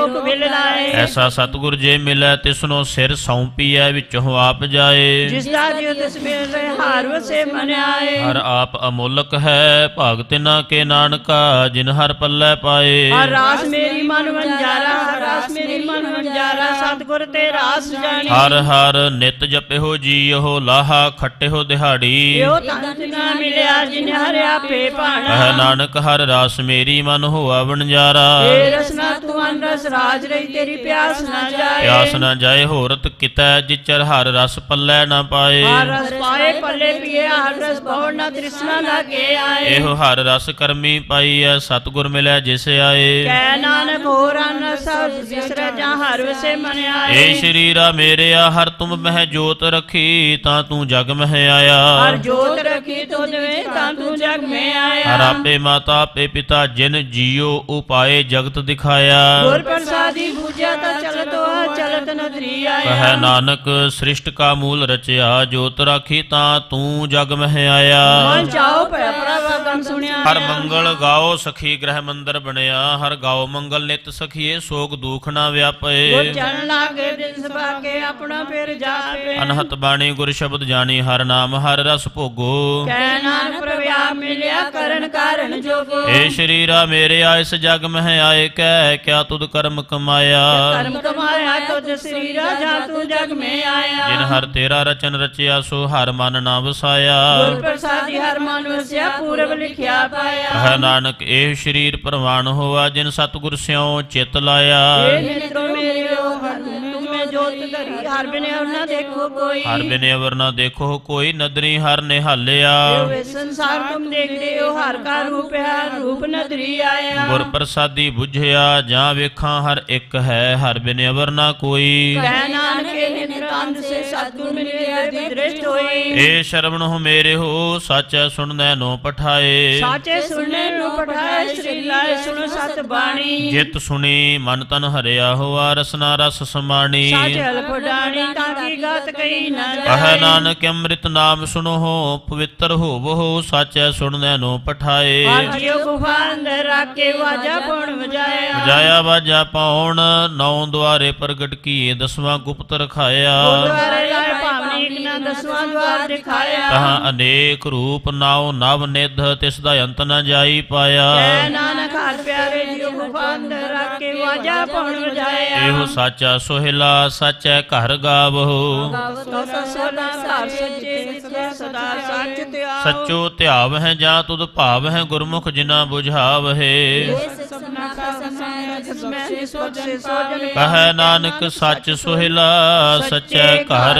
ਲੋਕ ਵਿਲ ਲਾਏ। ਐਸਾ ਸਤਿਗੁਰ ਜੇ ਮਿਲੈ ਤਿਸਨੋ ਸਿਰ ਸੌਂਪੀਐ ਵਿੱਚੋਂ ਆਪ ਜਾਏ। ਜਿਸ ਦਾ ਜਿਉ ਤਿਸ ਮਿਲ ਰਹੇ ਹਾਰ ਵਸੇ ਮਨ ਆਏ। ਹਰ ਆਪ ਅਮੋਲਕ ਹੈ ਭਾਗ ਤਿਨਾ ਕੇ ਨਾਨਕਾ ਜਿਨ ਹਰ ਪੱਲੇ ਪਾਏ। ਹਰ ਰਾਸ ਮੇਰੀ ਮਨ ਵੰਜਾਰਾ ਹਰ ਰਾਸ ਮੇਰੀ ਮਨ ਵੰਜਾਰਾ ਸਤਿਗੁਰ ਤੇ ਰਾਸ ਜਾਣੀ। ਹਰ ਹਰ ਨਿਤ ਜਪਿਓ ਜੀਓ ਲਾਹਾ ਖੱਟਿਓ ਦਿਹਾੜੀ। ਇਹੋ ਤਨ ਨਾ ਮਿਲਿਆ ਜਿਨ ਹਰਿ ਆਪੇ ਭਾਣਾ। ਕਹਿ ਨਾਨਕ ਹਰ ਰਾਸ ਮੇਰੀ ਮਨ ਹੋਆ ਵਣਜਾਰਾ। ਏ ਰਸਨਾ ਤੂੰ ਅਨ ਰਸ ਰਾਜ ਰਹੀ ਤੇਰੀ ਪਿਆਸ ਨਾ ਜਾਏ। ਪਿਆਸ ਨਾ ਜਾਏ ਹੋਰਤ ਕਿਤੈ ਜਿਚਰ ਹਰ ਰਸ ਪੱਲੇ ਨਾ ਪਾਏ। ਹਰ ਰਸ ਪਾਏ ਪੱਲੇ ਪੀਏ ਹਰ ਰਸ ਬਹੁ ਨਾ ਤ੍ਰਿਸ਼ਨਾ ਲਾਗੇ ਆਏ। ਇਹੋ ਹਰ ਰਸ ਕਰਮੀ ਪਾਈਐ ਸਤਿਗੁਰ ਮਿਲੈ ਜਿਸ ਆਏ। ਕਹਿ ਨਾਨਕ ਹੋਰ ਅਨ ਸਭ ਜਿਸ ਰਜਾ ਹਰ ਵਸੇ ਮਨ ਆਏ। ਏ ਸ਼ਰੀਰਾ ਮੇਰਿਆ ਹਰ ਤੁਮ ਮਹਿ ਜੋਤ ਰੱਖੀ ਤਾਂ ਤੂੰ ਜਗ ਮਹਿ ਆਇਆ। ਹਰ ਜੋਤ ਰੱਖੀ ਤੁਧ ਵੇ ਤਾਂ ਤੂੰ ਜਗ ਮੈਂ ਆਇਆ। ਹਰ ਆਪੇ ਮਾਤਾ ਆਪੇ ਪਿਤਾ ਜਿਨ ਜੀਓ ਉਪਾਏ ਜਗਤ ਦਿਖਾਇਆ। ਗੁਰ ਪ੍ਰਸਾਦੀ ਬੂਝਾ ਤਾਂ ਚਲਤ ਆ ਚਲਤ ਨਦਰੀ ਆਇਆ। ਕਹਿ ਨਾਨਕ ਸ੍ਰਿਸ਼ਟ ਕਾ ਮੂਲ ਰਚਿਆ ਜੋਤ ਰਾਖੀ ਤਾਂ ਤੂੰ ਜਗ ਮਹਿ ਆਇਆ। ਮਨ ਚਾਓ ਭੈ ਪ੍ਰਭ ਗਮ ਸੁਣਿਆ। ਹਰ ਮੰਗਲ ਗਾਓ ਸਖੀ ਗ੍ਰਹਿ ਮੰਦਰ ਬਣਿਆ। ਹਰ ਗਾਓ ਮੰਗਲ ਨਿਤ ਸਖੀਏ ਸੋਗ ਦੁਖ ਨਾ ਵਿਆਪੇ। ਗੁਰ ਚਰਨ ਲਾਗੇ ਦਿਨ ਸਭਾ ਕੇ ਆਪਣਾ ਫਿਰ ਜਾਪੇ। ਅਨਹਤ ਬਾਣੀ ਗੁਰ ਸ਼ਬਦ ਜਾਣੀ ਹਰ ਨਾਮ ਹਰ ਰਸ ਭੋਗੋ। ਕਹਿ ਨਾਨਕ ਪ੍ਰਭ ਆਪ ਮਿਲਿਆ ਕਰਨ ਕਾਰਨ ਜੋਗੋ। ਏ ਸ਼ਰੀਰਾ ਮੇਰਿਆ ਇਸ ਜਗ ਮਹਿ ਆਏ ਕਹਿ ਕਿਆ ਤੁਧ ਕਰਮ ਕਮਾਇਆ। ਕਰਮ ਕਮਾਇਆ ਤੁਧ ਸਰੀਰਾ ਜਾ ਤੂੰ ਜਗ ਮੈਂ ਆਇਆ। ਜਿਨ ਹਰ ਤੇਰਾ ਰਚਨ ਰਚਿਆ ਸੋ ਹਰ ਮਨ ਨਾ ਵਸਾਇਆ। ਗੁਰ ਪ੍ਰਸਾਦੀ ਹਰ ਮਨ ਵਸਿਆ ਪੂਰਬ ਲਿਖਿਆ ਪਾਇਆ। ਕਹਿ ਨਾਨਕ ਇਹ ਸ਼ਰੀਰ ਪ੍ਰਵਾਨ ਹੋਆ ਜਿਨ ਸਤਿਗੁਰ ਸਿਉ ਚਿਤ ਲਾਇਆ। ਏ ਨਿਤਰੋ ਮੇਰੇ ਓ ਹਰ ਤੁਮੇ ਜੋਤ ਧਰੀ ਹਰ ਬਿਨ ਔਰ ਨਾ ਦੇਖੋ ਕੋਈ। ਹਰ ਬਿਨ ਅਵਰ ਨਾ ਦੇਖੋ ਕੋਈ ਨਦਰੀ ਹਰ ਨਿਹਾਲਿਆ। ਏ ਸੰਸਾਰ ਤੁਮ ਦੇਖਦੇ ਹੋ ਹਰ ਕਾ ਰੂਪ ਹੈ ਰੂਪ ਨਦਰੀ ਆਇਆ। ਗੁਰ ਪ੍ਰਸਾਦੀ ਬੁਝਿਆ ਜਾਂ ਵੇਖਾਂ ਹਰ ਇੱਕ ਹੈ ਹਰ ਬਿਨ ਅਵਰ ਨਾ ਕੋਈ। ਕਹਿ ਨਾਨਕ ਇਹ ਨਿਤੰਦ ਸੇ ਸਤਿਗੁਰ ਮਿਲਿਆ ਦੀ ਦ੍ਰਿਸ਼ਟ ਹੋਈ। ਏ ਸ਼ਰਵਣ ਹੋ ਮੇਰੇ ਹੋ ਸਾਚੈ ਸੁਣਨੈ ਨੋ ਪਠਾਏ। ਸਾਚੇ ਸੁਣਨੇ ਨੂੰ ਪਠਾਏ ਸ੍ਰੀ ਲਾਏ ਸੁਣੋ ਸਤ ਬਾਣੀ। ਜਿਤ ਸੁਣੀ ਮਨ ਤਨ ਹਰਿਆ ਹੋਆ ਰਸਨਾ ਰਸ ਸਮਾਣੀ। ਸਾਚੇ ਅਲਪ ਡਾਣੀ ਤਾਂ ਕੀ ਗਾਤ ਕਹੀ ਨਾ ਕਹਿ ਜਾਏ। ਨਾਨਕ ਅੰਮ੍ਰਿਤ ਨਾਮ ਸੁਣੋ ਹੋ ਪਵਿੱਤਰ ਹੋਵੋ ਸਾਚੈ ਸੁਣਨੈ ਨੋ ਪਠਾਏ। ਹਰ ਜੀਉ ਗੁਫਾ ਅੰਦਰ ਰਾਖੇ ਵਾਜਾ ਪਉਣ ਵਜਾਇਆ। ਵਜਾਇਆ ਵਾਜਾ ਪਾਉਣ ਨੌ ਦੁਆਰੇ ਪ੍ਰਗਟ ਕੀਏ ਦਸਵਾਂ ਗੁਪਤ ਰਖਾਇਆ। ਗੁਰਦੁਆਰੇ ਲਾਏ ਭਾਵਨੀ ਇੱਕ ਨਾ ਦਸਵਾਂ ਦੁਆਰ ਦਿਖਾਇਆ। ਕਹਾਂ ਅਨੇਕ ਰੂਪ ਨਾਉ ਨਵ ਨਿਧ ਤਿਸ ਦਾ ਅੰਤ ਨ ਜਾਈ ਪਾਇਆ। ਕਹਿ ਨਾਨਕ ਹਰ ਪਿਆਰੇ ਜੀਉ ਗੁਫਾ ਅੰਦਰ ਰਾਖੇ ਵਾਜਾ ਪਉਣ ਵਜਾਇਆ। ਇਹੋ ਸਾਚਾ ਸੋਹਿਲਾ ਸਾਚੈ ਘਰ ਗਾਵਹੁ। ਸਦਾ ਸਦਾ ਘਰ ਸੱਚੇ ਸਦਾ ਸੱਚ ਤਿਆਵ। ਸੱਚੋ ਧਿਆਵ ਹੈ ਜਾਂ ਤੁਧ ਭਾਵ ਹੈ ਗੁਰਮੁਖ ਜਿਨਾ ਬੁਝਾਵਹਿ। ਸਪਨਾ ਕਾ ਸਮਾਇ ਜਿਸਮੈ ਨਿਸਬਤ ਸੇ ਸੋਜਨ ਕਹੈ ਨਾਨਕ ਸੱਚ ਸੋਹਿਲਾ ਸੱਚੈ ਘਰ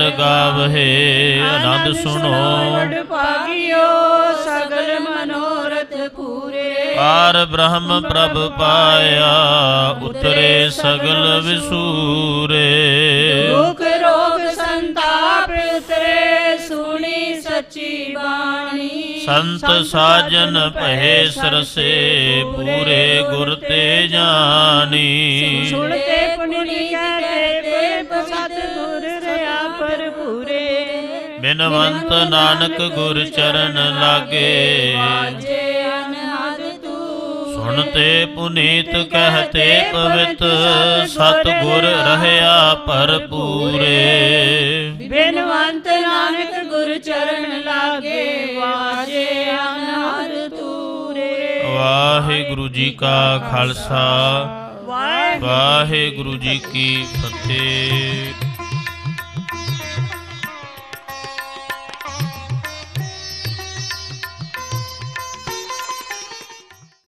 ਗਾਵਹਿ। ਆਨੰਦ ਸੁਣੋ ਵਡ ਭਾਗਿਓ ਸਗਲ ਮਨੋਰਥ ਪੂਰੇ। ਪਾਰ ਬ੍ਰਹਮ ਪ੍ਰਭ ਪਾਇਆ ਉਤਰੇ ਸਗਲ ਵਿਸੂਰੇ। ਦੁਖ ਰੋਗ ਸੰਤਾਪ ਉਤਰੇ ਸੁਣੀ ਸੱਚੀ ਬਾਣੀ। ਸੰਤ ਸਾਜਨ ਭਏ ਸਰਸੇ ਪੂਰੇ ਗੁਰ ਤੇ ਜਾਣੀ। ਸੁਣਤੇ ਪੁਨੀ ਕਹਤੇ ਸਤ ਗੁਰ ਰਿਆ ਭਰਪੂਰੇ। ਬਿਨਵੰਤ ਨਾਨਕ ਗੁਰ ਚਰਨ ਲਾਗੇ। ਵਾਜੇ ਅਨਹਦ ਤੂੰ ਸੁਣਤੇ ਪੁਨੀਤ ਕਹਤੇ ਪਵਿੱਤ ਸਤ ਗੁਰ ਰਹਿਆ ਭਰਪੂਰੇ। ਬਿਨਵੰਤ ਨਾਨਕ ਗੁਰ ਚਰਨ ਲਾਗੇ ਵਾਜੇ ਅਨਹਦ ਤੂਰੇ। ਵਾਹਿਗੁਰੂ ਜੀ ਕਾ ਖਾਲਸਾ ਵਾਹਿਗੁਰੂ ਵਾਹਿਗੁਰੂ ਜੀ ਕੀ ਫਤਿਹ।